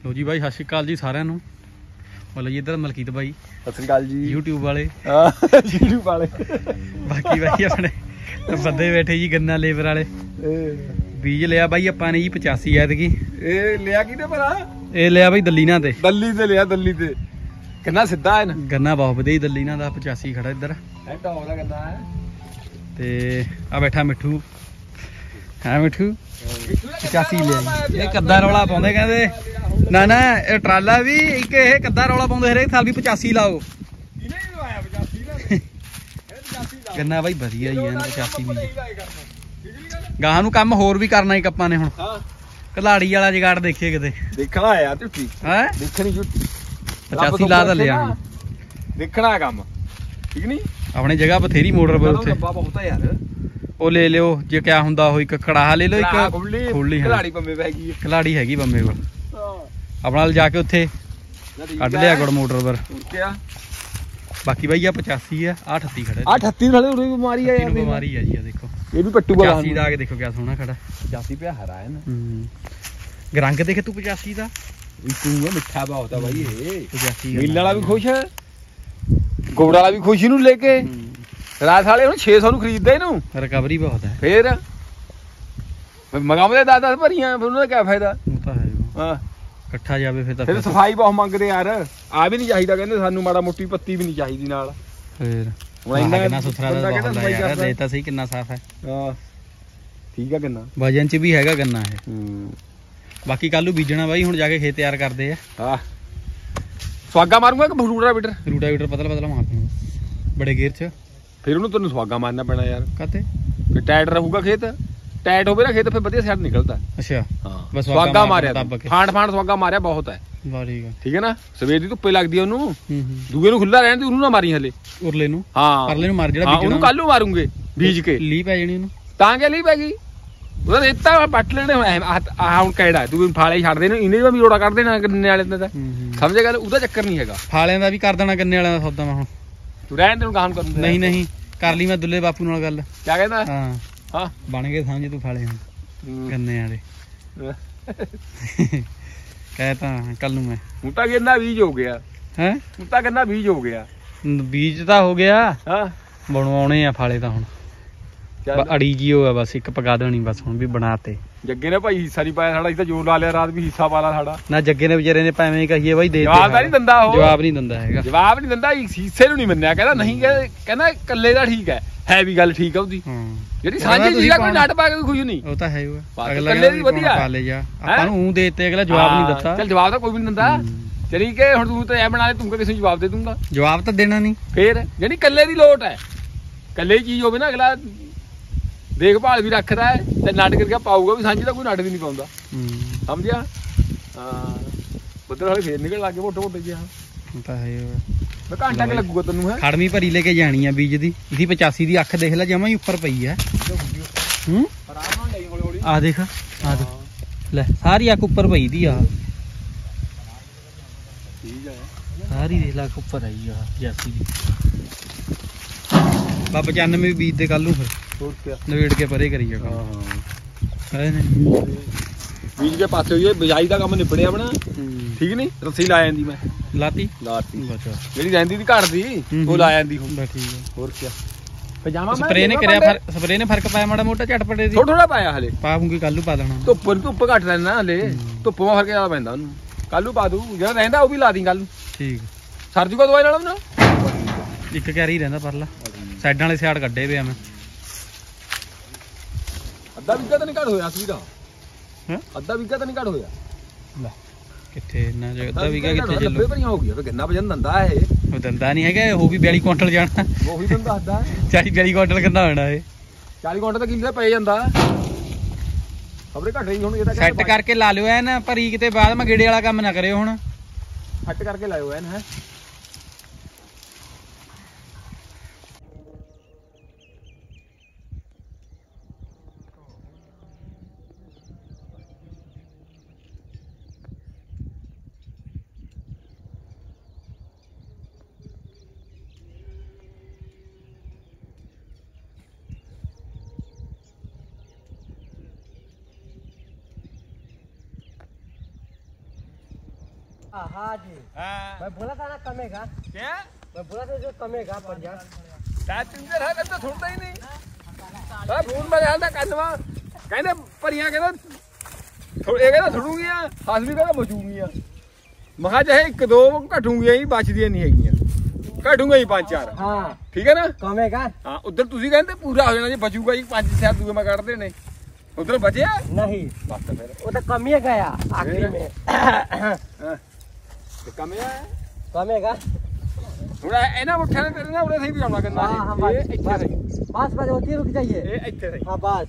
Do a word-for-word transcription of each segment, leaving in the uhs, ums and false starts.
लो जी भाई सत श्री अकाल जी सारिਆਂ ਨੂੰ मतलब जी इधर मलकीत भाई सत श्री अकाल जी यूट्यूब वाले यूट्यूब वाले बाकी भाई अपने बंदे बैठे जी गन्ना लेबर वाले बीज लिया भाई ਆਪਾਂ ਨੇ ਜੀ पचासी ਐਤਕੀ ਇਹ ਲਿਆ ਕਿਤੇ ਭਰਾ ਇਹ ਲਿਆ ਭਾਈ ਦੱਲੀਨਾ ਤੇ ਦੱਲੀ ਤੇ ਲਿਆ ਦੱਲੀ ਤੇ ਕਿੰਨਾ ਸਿੱਧਾ ਹੈ ਨਾ ਗੰਨਾ ਬਹੁਤ ਵਧੀਆ ਦੱਲੀਨਾ ਦਾ पचासी ਖੜਾ ਇੱਧਰ ਇਹ ਟੌਪ ਦਾ ਗੰਨਾ ਹੈ ਤੇ ਆ ਬੈਠਾ ਮਿੱਠੂ ਹਾਂ ਮਿੱਠੂ पचासी ਲਿਆ ਇਹ ਕੱਦਾ ਰੌਲਾ ਪਾਉਂਦੇ ਕਹਿੰਦੇ ਨਾ ਨਾ ਇਹ ਟਰਾਲਾ ਵੀ ਇੱਕ ਇਹ ਕੱਦਾ ਰੌਲਾ ਪਾਉਂਦੇ ਹਰੇਕ ਸਾਲ ਵੀ पचासी ਲਾਓ ਇਹਨੇ ਹੀ ਲਵਾਇਆ पचासी ਨਾ ਇਹ पचासी ਲਾ ਗੰਨਾ ਬਾਈ ਵਧੀਆ ਹੀ ਹੈ पचासी ਵੀ ਗਾਹਾਂ ਨੂੰ ਕੰਮ ਹੋਰ ਵੀ ਕਰਨਾ ਹੀ ਕੱਪਾਂ ਨੇ ਹੁਣ ਹਾਂ ਕਲਾੜੀ ਵਾਲਾ ਜਗਾੜ ਦੇਖੀਏ ਕਿਤੇ ਦੇਖਣਾ ਆਇਆ ਝੁੱਟੀ ਹੈ ਦੇਖਣੀ ਝੁੱਟੀ पचासी ਲਾ ਤਾਂ ਲਿਆ ਦੇਖਣਾ ਕੰਮ ਠੀਕ ਨਹੀਂ ਆਪਣੀ ਜਗ੍ਹਾ ਬਥੇਰੀ ਮੋਟਰ ਪਰ ਉੱਥੇ ਡੱਬਾ ਬਹੁਤ ਹੈ ਯਾਰ ਉਹ ਲੈ ਲਿਓ ਜੇ ਕਿਆ ਹੁੰਦਾ ਉਹ ਇੱਕ ਕੜਾਹਾ ਲੈ ਲਓ ਇੱਕ ਖੁੱਲੀ ਖਿਲਾੜੀ ਪੰਮੇ ਪੈ ਗਈ ਖਿਲਾੜੀ ਹੈਗੀ ਬੰਮੇ ਕੋਲ ਹਾਂ ਆਪਣਾ ਜਾ ਕੇ ਉੱਥੇ ਕੱਢ ਲਿਆ ਗੁੜ ਮੋਟਰ ਪਰ ਕਿਆ ਬਾਕੀ ਬਾਈ ਆ पचासी ਆ ਆ अठत्ती खड़े ਆ अठत्ती ਨਾਲੇ ਉਰੇ ਬਿਮਾਰੀ ਆ ਯਾਰ ਬਿਮਾਰੀ ਆ ਜੀ ਆ ਦੇਖੋ ਇਹ ਵੀ ਪੱਟੂਗਾ पचासी ਦਾ ਆ ਕੇ ਦੇਖੋ ਕਿਆ ਸੋਹਣਾ ਖੜਾ पचासी ਪਿਆ ਹਰਾ ਹੈ ਨਾ ਹੂੰ ਰੰਗ ਦੇਖ ਤੂੰ पचासी ਦਾ ਤੂੰ ਮਿੱਠਾ ਬਹੁਤ ਆ ਬਾਈ ਇਹ पचासी ਮਿੱਲ ਵਾਲਾ ਵੀ ਖੁਸ਼ ਹੈ ਗੋੜ ਵਾਲਾ ਵੀ ਖੁਸ਼ ਇਹਨੂੰ ਲੈ ਕੇ ਰਾਤ ਵਾਲੇ ਹੁਣ ਛੇ ਸੌ ਨੂੰ ਖਰੀਦਦੇ ਇਹਨੂੰ ਰਿਕਵਰੀ ਬਹੁਤ ਹੈ ਫੇਰ ਮਗਾਉਂਦੇ ਦਸ ਦਸ ਭਰੀਆਂ ਫਿਰ ਉਹਨਾਂ ਦਾ ਕੀ ਫਾਇਦਾ ਉਹ ਤਾਂ ਹੈ ਹਾਂ ਇਕੱਠਾ ਜਾਵੇ ਫਿਰ ਤਾਂ ਫਿਰ ਸਫਾਈ ਬਹੁਤ ਮੰਗਦੇ ਯਾਰ ਆ ਵੀ ਨਹੀਂ ਚਾਹੀਦਾ ਕਹਿੰਦੇ ਸਾਨੂੰ ਮਾੜਾ ਮੋਟੀ ਪੱਤੀ ਵੀ ਨਹੀਂ ਚਾਹੀਦੀ ਨਾਲ ਫੇਰ ਹੁਣ ਇੰਨਾ ਕਿੰਨਾ ਸੁਥਰਾ ਦਾ ਬਹੁਤ ਹੈ ਯਾਰ ਦੇ ਤਾਂ ਸਹੀ ਕਿੰਨਾ ਸਾਫ ਹੈ ਹਾਂ ਠੀਕ ਆ ਕਿੰਨਾ ਵਜਨ ਚ ਵੀ ਹੈਗਾ ਗੰਨਾ ਇਹ ਹੂੰ ਬਾਕੀ ਕੱਲ ਨੂੰ ਬੀਜਣਾ ਬਾਈ ਹੁਣ ਜਾ ਕੇ ਖੇਤ ਤਿਆਰ ਕਰਦੇ ਆ ਹਾਂ ਸਵਾਗਾ ਮਾਰੂੰਗਾ ਕਿ ਰੂਟਾ ਬੀਟਰ ਰੂਟਾ ਬੀਟਰ ਪਤਲਾ ਪਤਲਾ ਮਾਰਦੇ ਬੜੇ ਗੇਅਰ ਚ ਫਿਰ ਉਹਨੂੰ ਤੈਨੂੰ ਸਵਾਗਾ ਮਾਰਨਾ ਪੈਣਾ ਯਾਰ ਕਾਤੇ ਫਿਰ ਟਾਇਟ ਰਹੂਗਾ ਖੇਤ ਟਾਇਟ ਹੋਵੇ ਨਾ ਖੇਤ ਫਿਰ ਵਧੀਆ ਸਾਈਡ ਨਿਕਲਦਾ ਅੱਛਾ ਹਾਂ ਬਸ ਸਵਾਗਾ ਮਾਰਿਆ ਫਾਂਡ ਫਾਂਡ ਸਵਾਗਾ ਮਾਰਿਆ ਬਹੁਤ ਹੈ ਬਾ ਠੀਕ ਹੈ ਠੀਕ ਹੈ ਨਾ ਸਵੇਰ ਦੀ ਧੁੱਪੇ ਲੱਗਦੀ ਉਹਨੂੰ ਹੂੰ ਹੂੰ ਦੂਏ ਨੂੰ ਖੁੱਲਾ ਰਹਿਣ ਦੀ ਉਹਨੂੰ ਨਾ ਮਾਰੀ ਹਲੇ ਉਰਲੇ ਨੂੰ ਹਾਂ ਪਰਲੇ ਨੂੰ ਮਾਰ ਜਿਹੜਾ ਬੀਜਣਾ ਉਹਨੂੰ ਕੱਲ ਨੂੰ ਮਾਰੂੰਗੇ ਬੀਜ ਕੇ ਲੀ ਪੈ ਜਾਣੀ ਉਹਨੂੰ ਤਾਂ ਕਿ ਲਈ ਪੈ ਗਈ ਉਹਦਾ ਦਿੱਤਾ ਪੱਟ ਲੈਣੇ ਆ ਹੁਣ ਕਿਹੜਾ ਤੂੰ ਫਾਲੇ ਛੱਡ ਦੇ ਇਹਨੇ ਵੀ ਰੋੜਾ ਕੱਢ ਦੇਣਾ ਗੰਨੇ ਵਾਲੇ ਨੇ ਤਾਂ ਸਮਝੇ ਗੱਲ ਉਹਦਾ ਚੱਕਰ ਨਹੀਂ ਹੈਗਾ ਫਾਲਿਆਂ ਦਾ ਵੀ ਕਰ ਦੇਣਾ ਗੰਨੇ ਵਾਲਿਆਂ ਦਾ ਸੌਦਾ ਮੈਂ ਹੁਣ ਤੂੰ ਰਹਿਣ ਤੈਨੂੰ ਕੰਮ ਕਰੂੰ ਨਹੀਂ ਨਹੀਂ ਕਰ ਲਈ ਮੈਂ ਦੁੱਲੇ ਬਾਪੂ ਨਾਲ ਗੱਲ ਕੀ ਕਹਿੰਦਾ ਹਾਂ ਹਾਂ ਬਣ ਗਏ ਸਮਝ ਤੂੰ ਫਾਲੇ ਹੁਣ ਗੰਨੇ ਵਾਲੇ ਕਹਿ ਤਾਂ ਕੱਲ ਨੂੰ ਮੈਂ ਹੁਣ ਤਾਂ ਗੰਨਾ ਬੀਜ ਹੋ ਗਿਆ ਹੈ ਹੁਣ ਤਾਂ ਗੰਨਾ ਬੀਜ ਹੋ ਗਿਆ ਬੀਜ ਤਾਂ ਹੋ ਗਿਆ ਹਾਂ ਬਣਵਾਉਣੇ ਆ ਫਾਲੇ ਤਾਂ ਹੁਣ ਅੜੀ ਜੀ ਹੋਇਆ ਬਸ ਇੱਕ ਪਕਾ ਦੇਣੀ ਬਸ ਹੁਣ ਵੀ ਬਣਾਤੇ ਜੱਗੇ ਨੇ ਭਾਈ ਹਿੱਸਾ ਨਹੀਂ ਪਾਇਆ ਸਾਡਾ ਅਸੀਂ ਤਾਂ ਜੋਰ ਲਾ ਲਿਆ ਰਾਤ ਵੀ ਹਿੱਸਾ ਪਾ ਲਾ ਸਾਡਾ ਨਾ ਜੱਗੇ ਨੇ ਵਿਚਾਰੇ ਨੇ ਭਾਵੇਂ ਕਹੀਏ ਬਾਈ ਦੇ ਜਵਾਬ ਨਹੀਂ ਦਿੰਦਾ ਉਹ ਜਵਾਬ ਨਹੀਂ ਦਿੰਦਾ ਹੈਗਾ ਜਵਾਬ ਨਹੀਂ ਦਿੰਦਾ ਹਿੱਸੇ ਨੂੰ ਨਹੀਂ ਮੰਨਿਆ ਕਹਿੰਦਾ ਨਹੀਂ ਕਹਿੰਦਾ ਇਕੱਲੇ ਦਾ ਠੀਕ ਹੈ ਹੈ ਵੀ ਗੱਲ ਠੀਕ ਆ ਉਹਦੀ ਜਿਹੜੀ ਸਾਂਝੀ ਚੀਜ਼ ਆ ਕੋਈ ਨੱਟ ਪਾ ਕੇ ਖੁਸ਼ ਨਹੀਂ ਉਹ ਤਾਂ ਹੈ ਉਹ ਅਗਲਾ ਇਕੱਲੇ ਦੀ ਵਧੀਆ ਪਾ ਲੈ ਜਾ ਆਪਾਂ ਨੂੰ ਉਹ ਦੇਤੇ ਅਗਲਾ ਜਵਾਬ ਨਹੀਂ ਦਿੱਤਾ ਚੱਲ ਜਵਾਬ ਤਾਂ ਕੋਈ ਵੀ ਨਹੀਂ ਦਿੰਦਾ ਚਲੀ ਕਿ ਹੁਣ ਤੂੰ ਤਾਂ ਐ ਬਣਾ ਲੈ ਤੂੰ ਕਿਸੇ ਨੂੰ ਜਵਾਬ ਦੇ ਦੂੰਗਾ ਜਵਾਬ ਤਾਂ ਦੇਣਾ ਨਹੀਂ ਫੇਰ ਜਿਹੜੀ ਇਕੱਲੇ ਦੀ ਲੋਟ ਹੈ ਇਕੱਲੇ ਦੀ ਚੀਜ਼ ਹੋਵੇ ਨਾ ਅਗਲਾ ਦੇਖਭਾਲ ਵੀ ਰੱਖਦਾ ਹੈ ਤੇ ਨੱਟ ਕਰਕੇ ਪਾਊਗਾ ਵੀ ਸਾਂਝੀ ਦਾ ਕੋਈ ਨੱਟ ਵੀ ਨਹੀਂ ਪਾਉਂਦਾ ਸਮਝਿਆ ਹਾਂ ਬੱਦਲ ਵਾਲੇ ਫੇਰ ਨਿਕਲ ਲੱਗੇ ਮੋਟੇ ਮੋਟੇ ਜਿਹਾ ਤਾਂ ਹੈ ਮੈਂ ਘੰਟਾ ਕਿ ਲੱਗੂਗਾ ਤੈਨੂੰ ਹੈ ਖੜਮੀ ਭਰੀ ਲੈ ਕੇ ਜਾਣੀ ਆ ਬੀਜ ਦੀ ਇਹਦੀ पचासी ਦੀ ਅੱਖ ਦੇਖ ਲੈ ਜਮਾਂ ਹੀ ਉੱਪਰ ਪਈ ਆ ਹੂੰ ਆ ਦੇਖ ਆ ਦੇਖ ਲੈ ਸਾਰੀ ਅੱਖ ਉੱਪਰ ਪਈ ਦੀ ਆ ਠੀਕ ਹੈ ਸਾਰੀ ਦੇਖ ਲੈ ਉੱਪਰ ਆਈ ਆ ਜੈਸੀ ਦੀ ਬਾ पचानवे ਬੀਜ ਦੇ ਕੱਲ ਨੂੰ ਫਿਰ ਹੋਰ ਕੀ ਨਵੇੜ ਕੇ ਪਰੇ ਕਰੀ ਜਾਗਾ ਹਾਂ ਹੈ ਨੇ ਬੀਜ ਕੇ ਪਾਸੇ ਹੋਈ ਬਿਜਾਈ ਦਾ ਕੰਮ ਨਿਬੜਿਆ ਬਣਾ ਠੀਕ ਨਹੀਂ ਰੱਸੀ ਲਾ ਜਾਂਦੀ ਮੈਂ ਲਾਤੀ ਲਾਤੀ ਅੱਛਾ ਜਿਹੜੀ ਰਹਿੰਦੀ ਦੀ ਘੜ ਦੀ ਉਹ ਲਾ ਜਾਂਦੀ ਹੁਣ ਬਸ ਠੀਕ ਹੈ ਹੋਰ ਕੀ ਪਜਾਮਾ ਸਪਰੇ ਨੇ ਕਰਿਆ ਸਪਰੇ ਨੇ ਫਰਕ ਪਾਇਆ ਮਾੜਾ ਮੋਟਾ ਝਟਪਟੇ ਦੀ ਥੋੜਾ ਥੋੜਾ ਪਾਇਆ ਹਲੇ ਪਾਉਂਗੀ ਕੱਲ ਨੂੰ ਪਾ ਦੇਣਾ ਧੁੱਪ ਧੁੱਪ ਘੱਟ ਲੈਣਾ ਹਲੇ ਧੁੱਪ ਮਾ ਫਰਕ ਜ਼ਿਆਦਾ ਪੈਂਦਾ ਉਹਨੂੰ ਕੱਲ ਨੂੰ ਪਾ ਦੂ ਜਿਹੜਾ ਰਹਿੰਦਾ ਉਹ ਵੀ ਲਾ ਦੀ ਕੱਲ ਨੂੰ ਠੀਕ ਸਰ ਜੂਗਾ ਦਵਾਈ ਨਾਲ ਨਾ ਇੱਕ ਕੈਰੀ ਰਹਿੰਦਾ ਪਰਲਾ ਸਾਈਡਾਂ ਵਾਲੇ ਸਿਆੜ ਕੱਢੇ ਪਿਆ ਮੈਂ ਅੱਧਾ ਵਿਗਾ ਤਾਂ ਨਹੀਂ ਘੱਟ ਹੋਇਆ ਸੀ ਦਾ ਹੈ ਅੱਧਾ ਵਿਗਾ ਤਾਂ ਨਹੀਂ ਘੱਟ ਹੋਇਆ ਲੈ ਕਿੱਥੇ ਇੰਨਾ ਜੇ ਅੱਧਾ ਵਿਗਾ ਕਿੱਥੇ ਚੱਲੂ ਨੱਬੇ ਭਰੀਆਂ ਹੋ ਗਈਆਂ ਫੇ ਗੰਨਾ ਵਜਨ ਦੰਦਾ ਇਹ ਉਹ ਦੰਦਾ ਨਹੀਂ ਹੈਗਾ ਉਹ ਵੀ ਬਿਆਲੀ ਕੁਇੰਟਲ ਜਾਣਾ ਉਹੀ ਤੈਨੂੰ ਦੱਸਦਾ ਚਾਲੀ ਬਿਆਲੀ ਕੁਇੰਟਲ ਕਿੰਨਾ ਹੋਣਾ ਇਹ ਚਾਲੀ ਕੁਇੰਟਲ ਤਾਂ ਕਿੱਲੇ ਦਾ ਪੈ ਜਾਂਦਾ ਖਬਰੇ ਘੱਟ ਰਹੀ ਹੁਣ ਇਹਦਾ ਸੈੱਟ ਕਰਕੇ ਲਾ ਲਿਓ ਐਨ ਭਰੀ ਕਿਤੇ ਬਾਅਦ ਮੈਂ ਗੇੜੇ ਵਾਲਾ ਕੰਮ ਨਾ ਕਰਿਓ ਹੁਣ ਸੈੱਟ ਕਰਕੇ ਲਾਇਓ ਐਨ ਹੈ हाँ जी, हाँ मैं बोला था ना कमेगा, क्या मैं बोला था जो कमेगा पंजा। ਟੈਂਜਰ ਹੈ ਤਾਂ ਥੋੜਾ ਹੀ ਨਹੀਂ ਆ ਫੋਨ ਮੈਂ ਜਾਂਦਾ ਕੰਨਵਾ ਕਹਿੰਦੇ ਭਰੀਆਂ ਕਹਿੰਦਾ ਇਹ ਕਹਿੰਦਾ ਥੜੂਗੀਆਂ ਹਾਸਵੀ ਕਹਿੰਦਾ ਬਚੂਗੀਆਂ ਮੈਂ ਕਿਹਾ ਚਾਹੇ ਇੱਕ ਦੋ ਘਟੂਗੀਆਂ ਹੀ ਬਚਦੀਆਂ ਨਹੀਂ ਹੈਗੀਆਂ ਘਟੂਗਾ ਹੀ ਪੰਜ ਚਾਰ हाँ ਠੀਕ ਹੈ ਨਾ कमेगा ਹਾਂ ਉਧਰ ਤੁਸੀਂ ਕਹਿੰਦੇ ਪੂਰਾ ਹੋ ਜਾਣਾ ਜੇ ਬਚੂਗਾ ਜੀ ਪੰਜ ਛੇ ਦੂਏ ਮੈਂ ਕੱਢਦੇ ਨੇ ਉਧਰ ਬਚਿਆ नहीं, ਬਸ ਫਿਰ वो तो कम ही गया आखिरी में। ਹਾਂ ਤੇ ਕਮਿਆ कमेगा। ਹੁਣ ਇਹਨਾਂ ਮੁੱਠਿਆਂ ਨੇ ਤੇਰੇ ਨਾਲ ਉਰੇ ਸਹੀ ਪਜਾਉਣਾ ਕਰਨਾ हाँ हाँ ਇਹ बस ਇੱਥੇ बस ਸਹੀ बस बस होती रुक जाइए। ਇਹ ਇੱਥੇ ਸਹੀ हाँ बस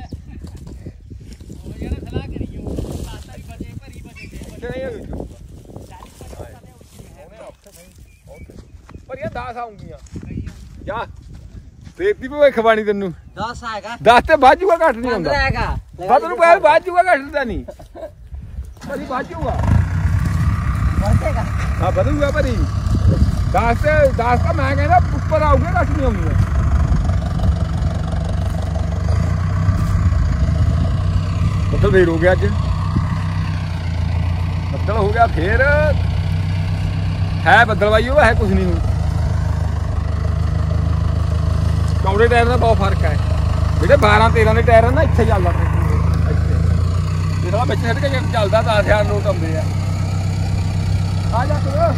ਪਰ ਇਹ ਦਸ ਆਉਂਗੀਆਂ ਜਾ ਦੇਤੀ ਪਵੇ ਖਵਾਣੀ ਤੈਨੂੰ दस आएगा, ਦਸ ਤੇ ਬਾਜੂਗਾ ਘੱਟ ਨਹੀਂ ਹੁੰਦਾ पंद्रह आएगा। ਬਸ ਤੈਨੂੰ ਕਹਿ ਬਾਜੂਗਾ ਘੱਟ ਦਾ ਨਹੀਂ ਭਰੀ ਬਾਜੂਗਾ बढ़ेगा। ਹਾਂ ਵਧੂਗਾ ਭਰੀ ਦਸ ਤੇ ਦਸ ਤਾਂ ਮੈਂ ਕਹਿੰਦਾ ਉੱਪਰ ਆਉਗੇ ਘੱਟ ਨਹੀਂ ਆਉਂਦੀਆਂ ਬੱਦਲ ਫੇਰ ਹੋ ਗਿਆ ਅੱਜ ਬੱਦਲ ਹੋ ਗਿਆ ਫੇਰ ਹੈ ਬੱਦਲਵਾਈ ਉਹ ਹੈ ਕੁਝ ਨਹੀਂ ਹੁਣ ਚੌੜੇ ਟਾਇਰ ਦਾ ਬਹੁਤ ਫਰਕ ਹੈ ਜਿਹੜੇ ਬਾਰਾਂ ਤੇਰਾਂ ਦੇ ਟਾਇਰ ਨਾ ਇੱਥੇ ਚੱਲਦਾ ਇੱਥੇ ਜਿਹੜਾ ਵਿੱਚ ਛੱਡ ਕੇ ਚੱਲਦਾ ਦਸ ਹਜ਼ਾਰ ਨੋਟ ਆਉਂਦੇ ਆ ਆ ਜਾ ਤੂੰ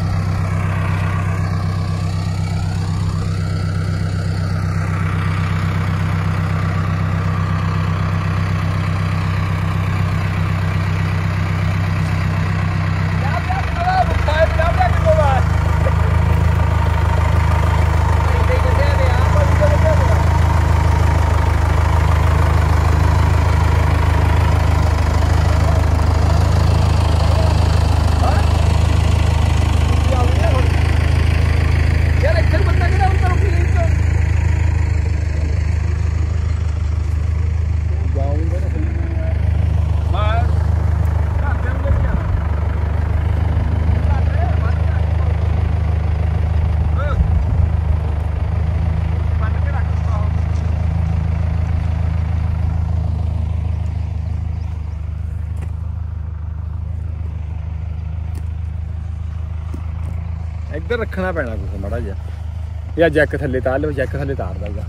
ਇੱਧਰ ਰੱਖਣਾ ਪੈਣਾ ਕੁਛ ਮਾੜਾ ਜਿਹਾ ਇਹ ਜੈਕ ਥੱਲੇ ਤਾਰ ਲਓ ਜੈਕ ਥੱਲੇ ਤਾਰ ਦਊਗਾ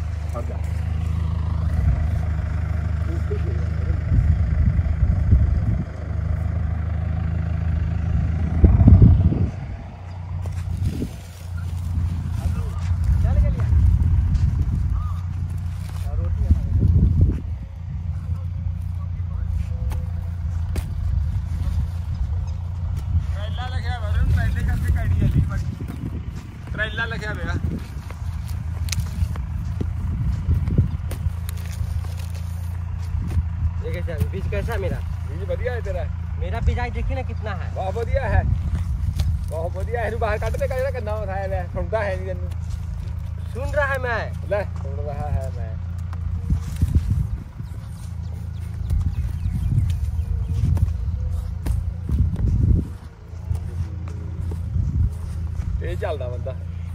ट्रेला लिखा हुआ ये कैसा बीज कैसा मेरा? बीज बढ़िया है तेरा मेरा बीज आज देखिए ना कितना है। बहुत बढ़िया है बहुत बढ़िया है बाहर काट दे का करना उठाया है सुनता है नहीं तेन सुन रहा है मैं ले सुन रहा है मैं ਇਹ ਚੱਲਦਾ ਬੰਦਾ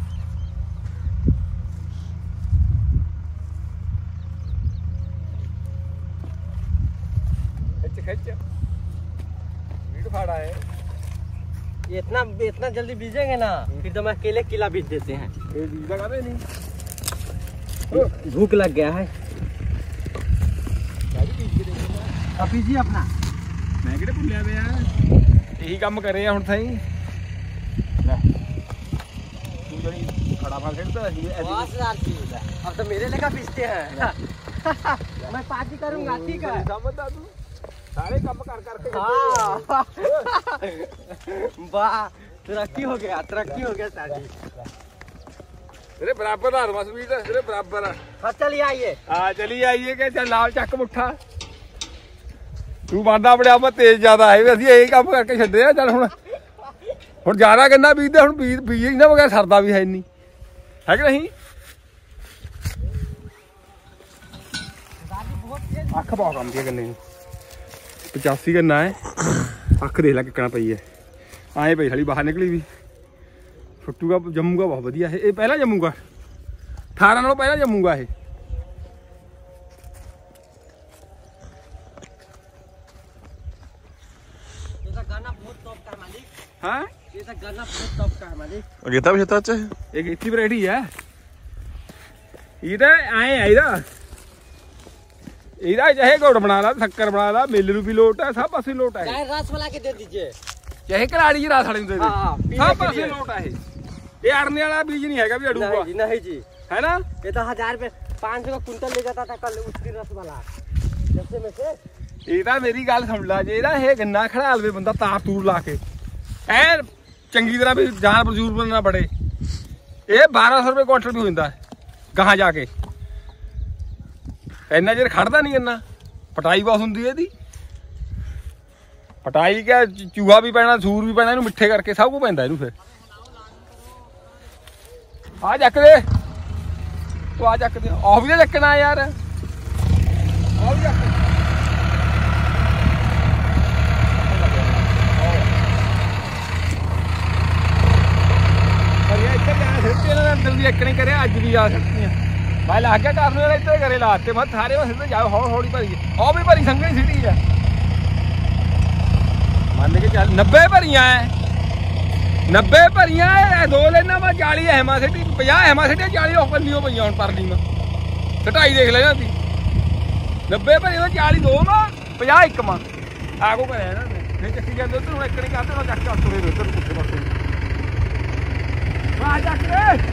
खिच खिच वीड फाड़ा है ये इतना इतना जल्दी बीजेंगे ना फिर तो मैं अकेले किला बीज देते हैं। ये बीज लगाते नहीं भूख लग गया है अब बीजिए अपना मैं किहड़े भुल्लिया पिया यही काम करे ਹੁਣ ਥਾਈ ਲੈ ਤੂੰ ਜਿਹੜੀ ਖੜਾ ਫੜ ਖੇਡਦਾ ਸੀ अब तो मेरे लेकर बीजते हैं मैं पार्टी करूंगा ठीक है समझदा तू सारे काम कर करके हाँ वाह तरक्की हो गया तरक्की हो गया सारी तेरे बराबर हार मसवीर तेरे बराबर हाँ चलिए आइए हाँ चलिए आइए कि चल लाल चक मुठा तू बनदा अपने आप तेज ज्यादा है असं यही काम करके छड्डे चल हुण हुण ज्यादा गन्ना बीजदे हुण बीज बीज इन्हां बगैर सरदा भी है नहीं है कि नहीं अख बहुत आंदी है गन्ने पचासी गन्ना है अख देख ला किकना पई है आए पई साली बाहर निकली भी फुटूगा जम्मूगा बहुत वधिया है ये पहला जम्मूगा अठारह नालों पहला जम्मूगा ये गाना बहुत टॉप का मालिक, ਹਾਂ ये तो गन्ना बहुत टॉप का है मालिक। ਅਗੇਤਾ ਵੀ ਛੇਤਾ ਚ ਇਹ ਇੱਥੀ ਵੈਰਾਈਟੀ ਹੈ ਇਹਦਾ ਐ ਹੈ ਇਹਦਾ ਇਹਦਾ ਚਾਹੇ ਗੁੜ ਬਣਾ ਲਾ ਸ਼ੱਕਰ ਬਣਾ ਲਾ ਮਿੱਲ ਨੂੰ ਵੀ ਲੋਟ ਹੈ ਸਭ ਪਾਸੇ ਲੋਟ ਹੈ चाहे रस वाला के दे दीजिए। ਚਾਹੇ ਕਲਾੜੀ ਜੀ ਰਾਸ ਵਾਲੇ ਨੂੰ ਦੇ ਦੇ हाँ, पीने ਸਭ के ਪਾਸੇ लिए। ਲੋਟ ਹੈ ਇਹ ਇਹ ਅੜਨੇ ਵਾਲਾ ਬੀਜ ਨਹੀਂ ਹੈਗਾ ਵੀ ਅੜੂਗਾ नहीं जी, नहीं जी, ਹੈ ਨਾ ये तो हजार रुपए पाँच सौ का कुंटल ले जाता था कल उसकी रस वाला, जैसे में से। ਇਹ ਤਾਂ ਮੇਰੀ ਗੱਲ ਸੁਣ ਲਾ ਜੇ ਇਹਦਾ ਇਹ ਗੰਨਾ ਖੜਾ ਲਵੇ ਬੰਦਾ ਤਾਰ ਤੂਰ ਲਾ ਕੇ ਐ ਚੰਗੀ ਤਰ੍ਹਾਂ ਵੀ ਜਾਨ ਬਜ਼ੁਰਗ ਨਾ ਬੜੇ ਇਹ ਬਾਰਾਂ ਸੌ ਰੁਪਏ ਕੁਇੰਟਲ ਵੀ ਹੋ ਜਾਂਦਾ ਗਾਹਾਂ ਜਾ ਕੇ ਇੰਨਾ ਚਿਰ ਖੜਦਾ ਨਹੀਂ ਇੰਨਾ ਪਟਾਈ ਬਹੁਤ ਹੁੰਦੀ ਹੈ ਇਹਦੀ ਪਟਾਈ ਕਿਆ ਚੂਹਾ ਵੀ ਪੈਣਾ ਸੂਰ ਵੀ ਪੈਣਾ ਇਹਨੂੰ ਮਿੱਠੇ ਕਰਕੇ ਸਭ ਕੁਝ ਪੈਂਦਾ ਇਹਨੂੰ ਫਿਰ ਆ ਚੱਕ ਦੇ ਤੂੰ ਆ ਚੱਕ ਦੇ ਆਹ ਵੀ ਚੱਕਣਾ ਯਾਰ ਆਹ ਵੀ ਚੱਕ ਅੰਦਰ ਵੀ ਇੱਕ ਨਹੀਂ ਕਰਿਆ ਅੱਜ ਵੀ ਆ ਸਕਦੀਆਂ ਮੈਂ ਲਾ ਕੇ ਕਰਨ ਵਾਲੇ ਇੱਥੇ ਘਰੇ ਲਾਤੇ ਮੈਂ ਸਾਰੇ ਪਾਸੇ ਤੇ ਜਾਓ ਹੌਲੀ ਹੌਲੀ ਭਰੀ ਉਹ ਵੀ ਭਰੀ ਸੰਗਣੀ ਸਿੱਟੀ ਆ ਮੰਨ ਕੇ ਚੱਲ ਨੱਬੇ ਭਰੀਆਂ ਐ ਨੱਬੇ ਭਰੀਆਂ ਐ ਦੋ ਲੈਣਾ ਮੈਂ ਚਾਲੀ ਐਮਾ ਸਿੱਟੀ ਪੰਜਾਹ ਐਮਾ ਸਿੱਟੀ ਚਾਲੀ ਉਹ ਪੱਲੀਆਂ ਪਈਆਂ ਹੁਣ ਪਰਲੀ ਮੈਂ ਸਟਾਈ ਦੇਖ ਲੈ ਜਾਂਦੀ ਨੱਬੇ ਭਰੀਆਂ ਚਾਲੀ ਦੋ ਮਾ ਪੰਜਾਹ ਇੱਕ ਮਾ ਆਗੋ ਕਰਿਆ ਨਾ ਫਿਰ ਚੱਕੀ ਜਾਂਦੇ ਉਧਰ ਹੁਣ ਇੱਕ ਨਹੀਂ ਕਰਦੇ ਹੁਣ ਚੱਕ ਚੱਕ ਤੁਰੇ ਉਧਰ ਪੁੱਠੇ ਪਾਸੇ ਆ ਚੱਕ ਦੇ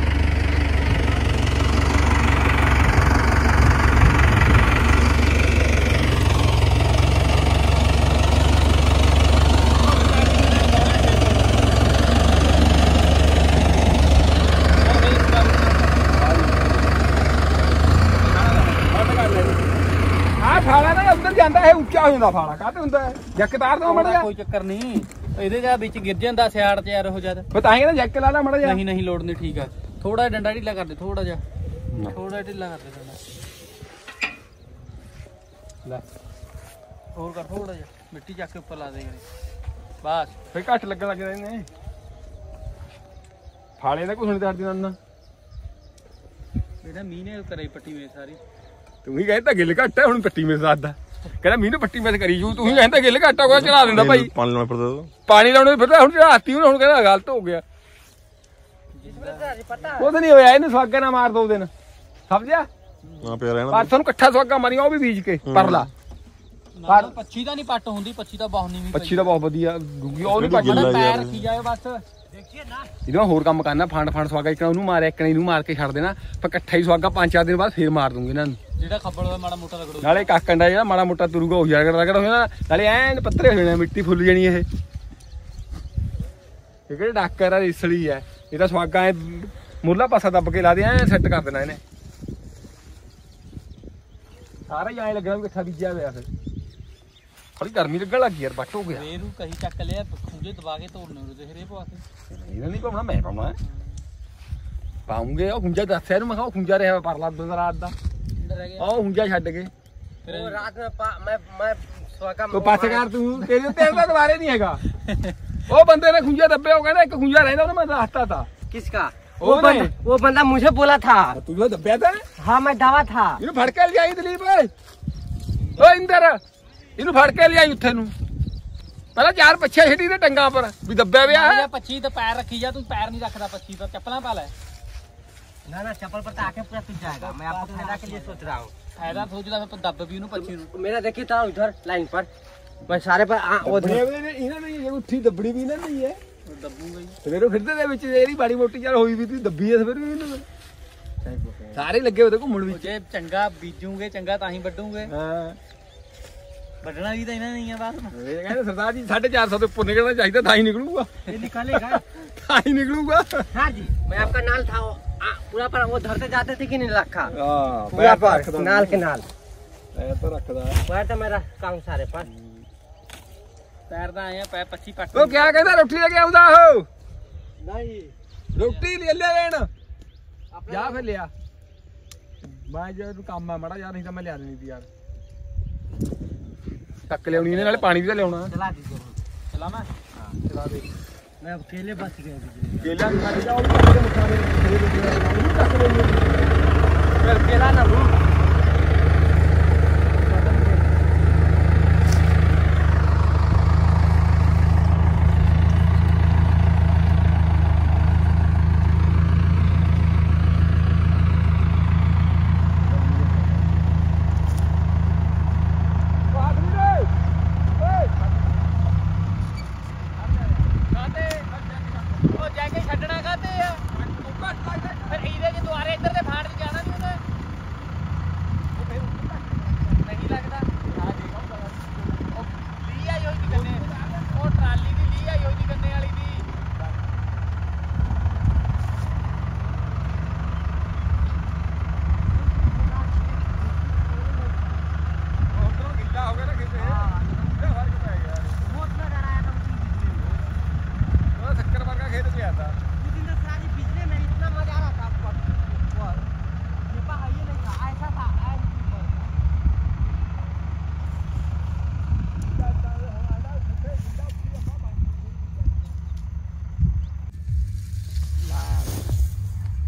ਫਾਲਾ ਨਾ ਉੱਧਰ ਜਾਂਦਾ ਇਹ ਉੱਚਾ ਹੋ ਜਾਂਦਾ ਫਾਲਾ ਕਾਹਤੇ ਹੁੰਦਾ ਹੈ ਜੱਕ ਤਾਰ ਦੋ ਮੜ ਜਾ ਕੋਈ ਚੱਕਰ ਨਹੀਂ ਇਹਦੇ ਜਾ ਵਿੱਚ ਗਿਰ ਜਾਂਦਾ ਸਿਆੜ ਤੇ ਯਾਰ ਉਹ ਜਦ ਫਿਰ ਤਾਂ ਹੀ ਕਹਿੰਦਾ ਜੱਕ ਲਾ ਲਾ ਮੜ ਜਾ ਨਹੀਂ ਨਹੀਂ ਲੋੜ ਨਹੀਂ ਠੀਕ ਆ ਥੋੜਾ ਡੰਡਾ ਢਿੱਲਾ ਕਰ ਦੇ ਥੋੜਾ ਜਿਹਾ ਥੋੜਾ ਢਿੱਲਾ ਕਰ ਦੇ ਡੰਡਾ ਲੈ ਹੋਰ ਕਰ ਥੋੜਾ ਜਿਹਾ ਮਿੱਟੀ ਚੱਕ ਕੇ ਉੱਪਰ ਲਾ ਦੇ ਬਸ ਫਿਰ ਘੱਟ ਲੱਗਣ ਲੱਗ ਜਾਂਦੇ ਨੇ ਫਾਲੇ ਦਾ ਕੁਛ ਨਹੀਂ ਦਰਦੀ ਨਾ ਜਿਹੜਾ ਮੀਂਹ ਨੇ ਕਰਾਈ ਪੱਟੀ ਮੇ ਸਾਰੀ ਤੂੰ ਹੀ ਕਹਿੰਦਾ ਗਿੱਲ ਘੱਟ ਹੈ ਹੁਣ ਪੱਟੀ ਮੇਰੇ ਸਾਥ ਦਾ ਕਹਿੰਦਾ ਮੀਂਹ ਨੂੰ ਪੱਟੀ ਮੇਰੇ ਕਰੀ ਜੂ ਤੂੰ ਹੀ ਕਹਿੰਦਾ ਗਿੱਲ ਘੱਟ ਹੋਗਾ ਚੜਾ ਦਿੰਦਾ ਭਾਈ ਪਾਣੀ ਲਾਉਣਾ ਪੜਦਾ ਪਾਣੀ ਲਾਉਣੇ ਫਿਰਦਾ ਹੁਣ ਚੜਾਤੀ ਹੁਣ ਕਹਿੰਦਾ ਗਲਤ ਹੋ ਗਿਆ पता ਉਹ ਤਾਂ ਨਹੀਂ ਹੋਇਆ ਇਹਨੂੰ ਸਵਾਗਾ ਨਾ ਮਾਰ ਦੋ ਦਿਨ ਸਮਝਿਆ ਹਾਂ ਪਿਆ ਰਹਿਣਾ ਪਰਸੋਂ ਨੂੰ ਇਕੱਠਾ ਸਵਾਗਾ ਮਾਰੀਆਂ ਉਹ ਵੀ ਬੀਜ ਕੇ ਪਰਲਾ ਪਰ ਪੱਛੀ ਤਾਂ ਨਹੀਂ ਪੱਟ ਹੁੰਦੀ ਪੱਛੀ ਤਾਂ ਬਹੁਤ ਨਹੀਂ ਪੱਛੀ ਦਾ ਬਹੁਤ ਵਧੀਆ ਗੁੱਗੀ ਉਹ ਨਹੀਂ ਪੱਟ ਬੜਾ ਪੈਰ ਰੱਖੀ ਜਾਏ ਬਸ देखिए ना, ਇਹਨੂੰ ਹੋਰ ਕੰਮ ਕਰਨਾ ਫੰਡ ਫੰਡ ਸਵਾਗਾ ਇੱਕ ਉਹਨੂੰ ਮਾਰਿਆ ਇੱਕ ਨੇ ਇਹਨੂੰ ਮਾਰ ਕੇ ਛੱਡ ਦੇਣਾ ਪਰ ਇਕੱਠਾ ਹੀ ਸਵਾਗਾ ਪੰਜ ਚਾਰ ਦਿਨ ਬਾਅਦ ਫੇਰ ਮਾਰ ਦੂੰਗੇ ਇਹਨਾਂ ਨੂੰ ਜਿਹੜਾ ਖੱਬਲ ਹੋਇਆ ਮਾੜਾ ਮੋਟਾ ਰਗੜੋ ਨਾਲੇ ਕਾਕੰਡਾ ਜਿਹੜਾ ਮਾੜਾ ਮੋਟਾ ਤੁਰੂਗਾ ਉਹ ਰਗੜ ਰਗੜ ਹੋ ਜਾਣਾ ਨਾਲੇ ਐਨ ਪੱਤਰੇ ਹੋ ਜਾਣੇ ਮਿੱਟੀ ਫੁੱਲ ਜਾਣੀ ਇਹ ਇਹ ਕਿਹੜੇ ਡਾਕਰ ਆ ਇਸਲੀ ਹੈ ਇਹ ਤਾਂ ਸਵਾਗਾ ਐ ਮੁਰਲਾ ਪਾਸਾ ਦੱਬ ਕੇ ਲਾ ਦੇ ਐ ਸੈੱਟ ਕਰ ਦੇਣਾ ਇਹਨੇ ਸਾਰਾ ਹੀ ਐ ਲੱਗਣਾ ਵੀ ਇਕੱਠਾ ਬੀਜਿਆ ਹੋਇਆ ਫਿਰ ਥੋੜੀ ਗਰਮੀ ਲੱਗਣ ਲੱਗੀ ਯਾਰ ਬੱਟ ਹੋ ਗਿਆ ਰੇ ਨੂੰ ਕਹੀ ਚੱਕ ਲਿਆ ਖੁੰਝੇ ਦਬਾ ਕੇ ਤੋੜਨੇ ਉਹਦੇ ਹਰੇ ਪਵਾ ਕੇ ਇਹਨਾਂ ਨਹੀਂ ਪਾਉਣਾ ਮੈਂ ਪਾਉਣਾ ਪਾਉਂਗੇ ਉਹ ਖੁੰਝਾ ਦੱਸਿਆ ਇਹਨੂੰ ਮੈਂ ਕਿਹਾ ਉਹ ਖੁੰਝਾ ਰਿਹਾ ਪਰਲਾ ਦਿਨ ਰਾਤ ਦਾ ਰਹਿ ਗਿਆ ਉਹ ਖੁੰਝਾ ਛੱਡ ਕੇ वो रात में पा, मैं मैं स्वागत ਤੂੰ ਪਾਸੇ ਕਰ ਤੂੰ ਤੇਰੇ ਤੇਰੇ ਦਾ ਦੁਬਾਰੇ ਨਹੀਂ ਹੈਗਾ ਉਹ ਬੰਦੇ ਨੇ ਖੁੰਝਾ ਦੱਬੇ ਉਹ ਕਹਿੰਦਾ ਇੱਕ ਖੁੰਝਾ ਰਹਿੰਦਾ ਉਹਨੇ ਮੈਂ ਦੱਸਤਾ ਤਾ किसका? वो वो नहीं। बंदा वो बंदा मुझे बोला था। ਤੂੰ ਜੋ ਦੱਬਿਆ ਤਾ हाँ मैं दावा था। ਇਹਨੂੰ ਫੜ ਕੇ ਲਿਆਈ ਦਲੀਪ ਓਏ ਓ ਇੰਦਰ ਇਹਨੂੰ ਫੜ ਕੇ ਲਿਆਈ ਉੱਥੇ ਨੂੰ ਪਹਿਲਾਂ ਚਾਰ ਪੱਛੇ ਛੱਡੀ ਤੇ ਟੰਗਾ ਪਰ ਵੀ ਦੱਬਿਆ ਵਿਆ ਹੈ ਪੱਛੀ ਤੇ ਪੈਰ ਰੱਖੀ ਜਾ ਤੂੰ ਪੈਰ ਨਹੀਂ ਰੱਖਦਾ ਪੱਛੀ ਤੇ ਚੱਪਲਾਂ ਪਾ ਲੈ ना ना चप्पल पर तो आके पूरा टूट जाएगा। मैं आपको फायदा के लिए सोच रहा हूँ। ਫਾਇਦਾ ਸੋਚਦਾ ਫਿਰ ਦੱਬ ਵੀ ਉਹਨੂੰ ਪੱਛੀ ਨੂੰ मेरा देखिए था उधर लाइन पर मैं सारे पर आ, वो ਇਹਨਾਂ ਨੇ ਇਹਨਾਂ ਨੇ ਜੇ ਉੱਠੀ ਦੱਬੜੀ ਵੀ ਇਹਨਾਂ ਨਹੀਂ ਹੈ ਦੱਬੂਗਾ ਹੀ ਸਵੇਰੋਂ ਫਿਰਦੇ ਦੇ ਵਿੱਚ ਜਿਹੜੀ ਬਾੜੀ ਮੋਟੀ ਚੱਲ ਹੋਈ ਵੀ ਤੀ ਦੱਬੀ ਐ ਸਵੇਰ ਵੀ ਇਹਨਾਂ ਨੇ ਸਾਰੇ ਲੱਗੇ ਉਹਦੇ ਘੁੰਮਣ ਵਿੱਚ ਜੇ ਚੰਗਾ ਬੀਜੂਗੇ ਚੰਗਾ ਤਾਂ ਹੀ ਵੱਢੂਗੇ ਹਾਂ ਵੱਢਣਾ ਵੀ ਤਾਂ ਇਹਨਾਂ ਨੇ ਹੀ ਆ ਬਾਅਦ ਨੂੰ ਇਹ ਕਹਿੰਦੇ ਸਰਦਾਰ ਜੀ ਸਾਢੇ ਚਾਰ ਸੌ ਦੇ ਉੱਪਰ ਨਿਕਲਣਾ ਚਾਹੀਦਾ ਤਾਂ ਹੀ ਨਿਕਲੂਗਾ ये निकालेगा। ਤਾਂ ਹੀ ਨਿਕਲੂਗਾ हाँ जी मैं आपका नाल था वो, आ, पूरा पर वो धरते जाते थे कि नहीं रखा ਹਾਂ पूरा पर नाल के नाल ਐ ਤਾਂ ਰੱਖਦਾ पैर तो मैं रखता हूँ सारे पर। ਪੈਰ ਤਾਂ ਆਏ ਆ ਪੈ ਪੱਛੀ ਪੱਟ ਉਹ ਕਿਆ ਕਹਿੰਦਾ ਰੋਟੀ ਲੈ ਕੇ ਆਉਂਦਾ ਉਹ नहीं ਰੋਟੀ ਲੈ ਲੈ ਲੈਣ ਜਾ ਫਿਰ ਲਿਆ ਮੈਂ ਜੇ ਤੂੰ ਕੰਮ ਆ ਮੜਾ ਯਾਰ ਨਹੀਂ ਤਾਂ ਮੈਂ ਲਿਆ ਦੇਣੀ ਤੀ ਯਾਰ ਟੱਕ ਲਿਆਉਣੀ ਇਹਨੇ ਨਾਲੇ ਪਾਣੀ ਵੀ ਤਾਂ ਲਿਆਉਣਾ चला दीजिए। ਚਲਾ ਮੈਂ ਚਲਾ ਦੇ मैं अब केले बच गए बिजली। ਕੇਲਾ ਖਾ ਕੇ ਜਾਓ ਉਹਨੂੰ ਮੁੱਠਾ ਦੇ ਟੱਕ ਲੈ फिर केला ना लूं।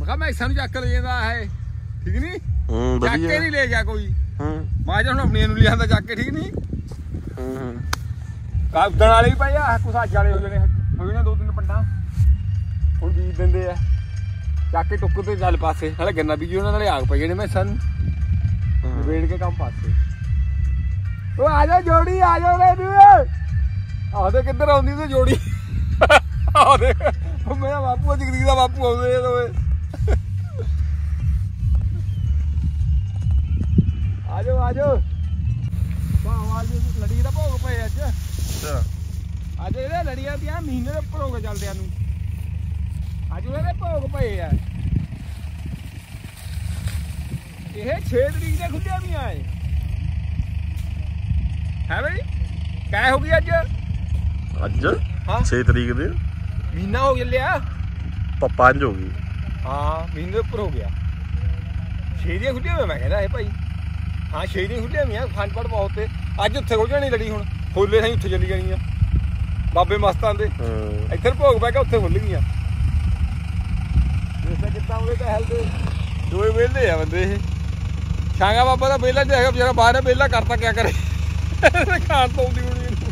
ਕਿਹਾ ਮੈਂ ਸਾਨੂੰ ਚੱਕ ਲੈ ਜਾਂਦਾ ਹੈ ਠੀਕ ਨਹੀਂ ਹੂੰ ਚੱਕ ਕੇ ਵਧੀਆ ਨਹੀਂ ਲੈ ਗਿਆ ਕੋਈ ਹੂੰ ਮੈਂ ਜਾਂ ਹੁਣ ਆਪਣੀਆਂ ਨੂੰ ਲਿਆਂਦਾ ਚੱਕ ਕੇ ਠੀਕ ਨਹੀਂ ਹੂੰ ਕਾਬਦਣ ਵਾਲੇ ਵੀ ਪਏ ਆ ਕੁਛ ਅੱਜ ਵਾਲੇ ਹੋ ਜਣੇ ਹੋਈ ਨਾ ਦੋ ਤਿੰਨ ਪੰਡਾ ਹੁਣ ਬੀਜ ਦਿੰਦੇ ਆ ਚੱਕ ਕੇ ਟੁੱਕ ਤੇ ਚੱਲ ਪਾਸੇ ਨਾਲੇ ਗੰਨਾ ਬੀਜੀ ਉਹਨਾਂ ਨਾਲੇ ਆਗ ਪਈ ਜਿਹੜੇ ਮੈਂ ਸਨ ਵੇੜ ਕੇ ਕੰਮ ਪਾਸੇ ਉਹ ਆ ਜਾ ਜੋੜੀ ਆ ਜਾ ਰੇ ਨੂੰ ਆਹਦੇ ਕਿੱਧਰ ਆਉਂਦੀ ਤੇ ਜੋੜੀ ਆਹਦੇ ਮੇਰਾ ਬਾਪੂ ਜਗਦੀਪ ਦਾ ਬਾਪੂ ਆਉਂਦੇ ਓਏ ਆ ਜਾਓ ਆ ਜਾਓ ਵਾਹ ਲੜੀ ਦਾ ਭੋਗ ਪਏ ਅੱਜ ਅੱਛਾ ਅੱਜ ਇਹਦੇ ਲੜੀਆਂ ਦੀਆਂ ਮਹੀਨੇ ਦੇ ਉੱਪਰ ਹੋ ਗਏ ਚੱਲਦਿਆਂ ਨੂੰ ਅੱਜ ਉਹਦੇ ਭੋਗ ਪਏ ਆ ਇਹ ਛੇ ਤਰੀਕ ਦੇ ਖੁੱਲਿਆ ਵੀ ਆਏ ਹੈ ਬਈ ਕਾਹ ਹੋ ਗਈ ਅੱਜ ਅੱਜ ਹਾਂ ਛੇ ਤਰੀਕ ਦੇ ਮਹੀਨਾ ਹੋ ਗਿਆ ਪ- ਪੰਜ ਹੋ ਗਈ ਹਾਂ ਮਹੀਨੇ ਦੇ ਉੱਪਰ ਹੋ ਗਿਆ ਛੇ ਦੀਆਂ ਖੁੱਲੀਆਂ ਹੋਈਆਂ ਮੈਂ ਕਹਿੰਦਾ ਇਹ ਭਾਈ ਹਾਂ ਛੇ ਦੀਆਂ ਖੁੱਲੀਆਂ ਹੋਈਆਂ ਫੰਡਪੜ ਬਹੁਤ ਤੇ ਅੱਜ ਉੱਥੇ ਖੁੱਲ ਜਾਣੀ ਲੜੀ ਹੁਣ ਫੁੱਲੇ ਸਾਂ ਉੱਥੇ ਚੱਲੀ ਜਾਣੀਆਂ ਬਾਬੇ ਮਸਤਾਂ ਦੇ ਹਾਂ ਇੱਧਰ ਭੋਗ ਪੈ ਕੇ ਉੱਥੇ ਖੁੱਲ ਗਈਆਂ ਜਿਸਦਾ ਕਿੱਦਾਂ ਉਹਦੇ ਤਾਂ ਹੈਲ ਦੇ ਦੋਏ ਵਿਹਲੇ ਆ ਬੰਦੇ ਇਹ ਛਾਂਗਾ ਬਾਬਾ ਦਾ ਵਿਹਲਾ ਜਿਹਾ ਹੈਗਾ ਵਿਚਾਰਾ ਬਾਹਰ ਵਿਹਲਾ ਕਰਤਾ ਕਿਆ ਕਰੇ ਖਾਣ ਤੋਂ ਆਉਂਦੀ ਹੋਣੀ ਇਹਨੂੰ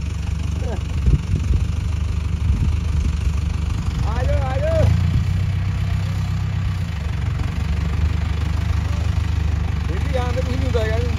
ਆ ਜਾਓ ਆ ਜਾਓ ਇਹ ਵੀ ਆਂਦੇ ਕੁਝ ਨਹੀਂ ਹੁੰਦਾ ਹੈਗਾ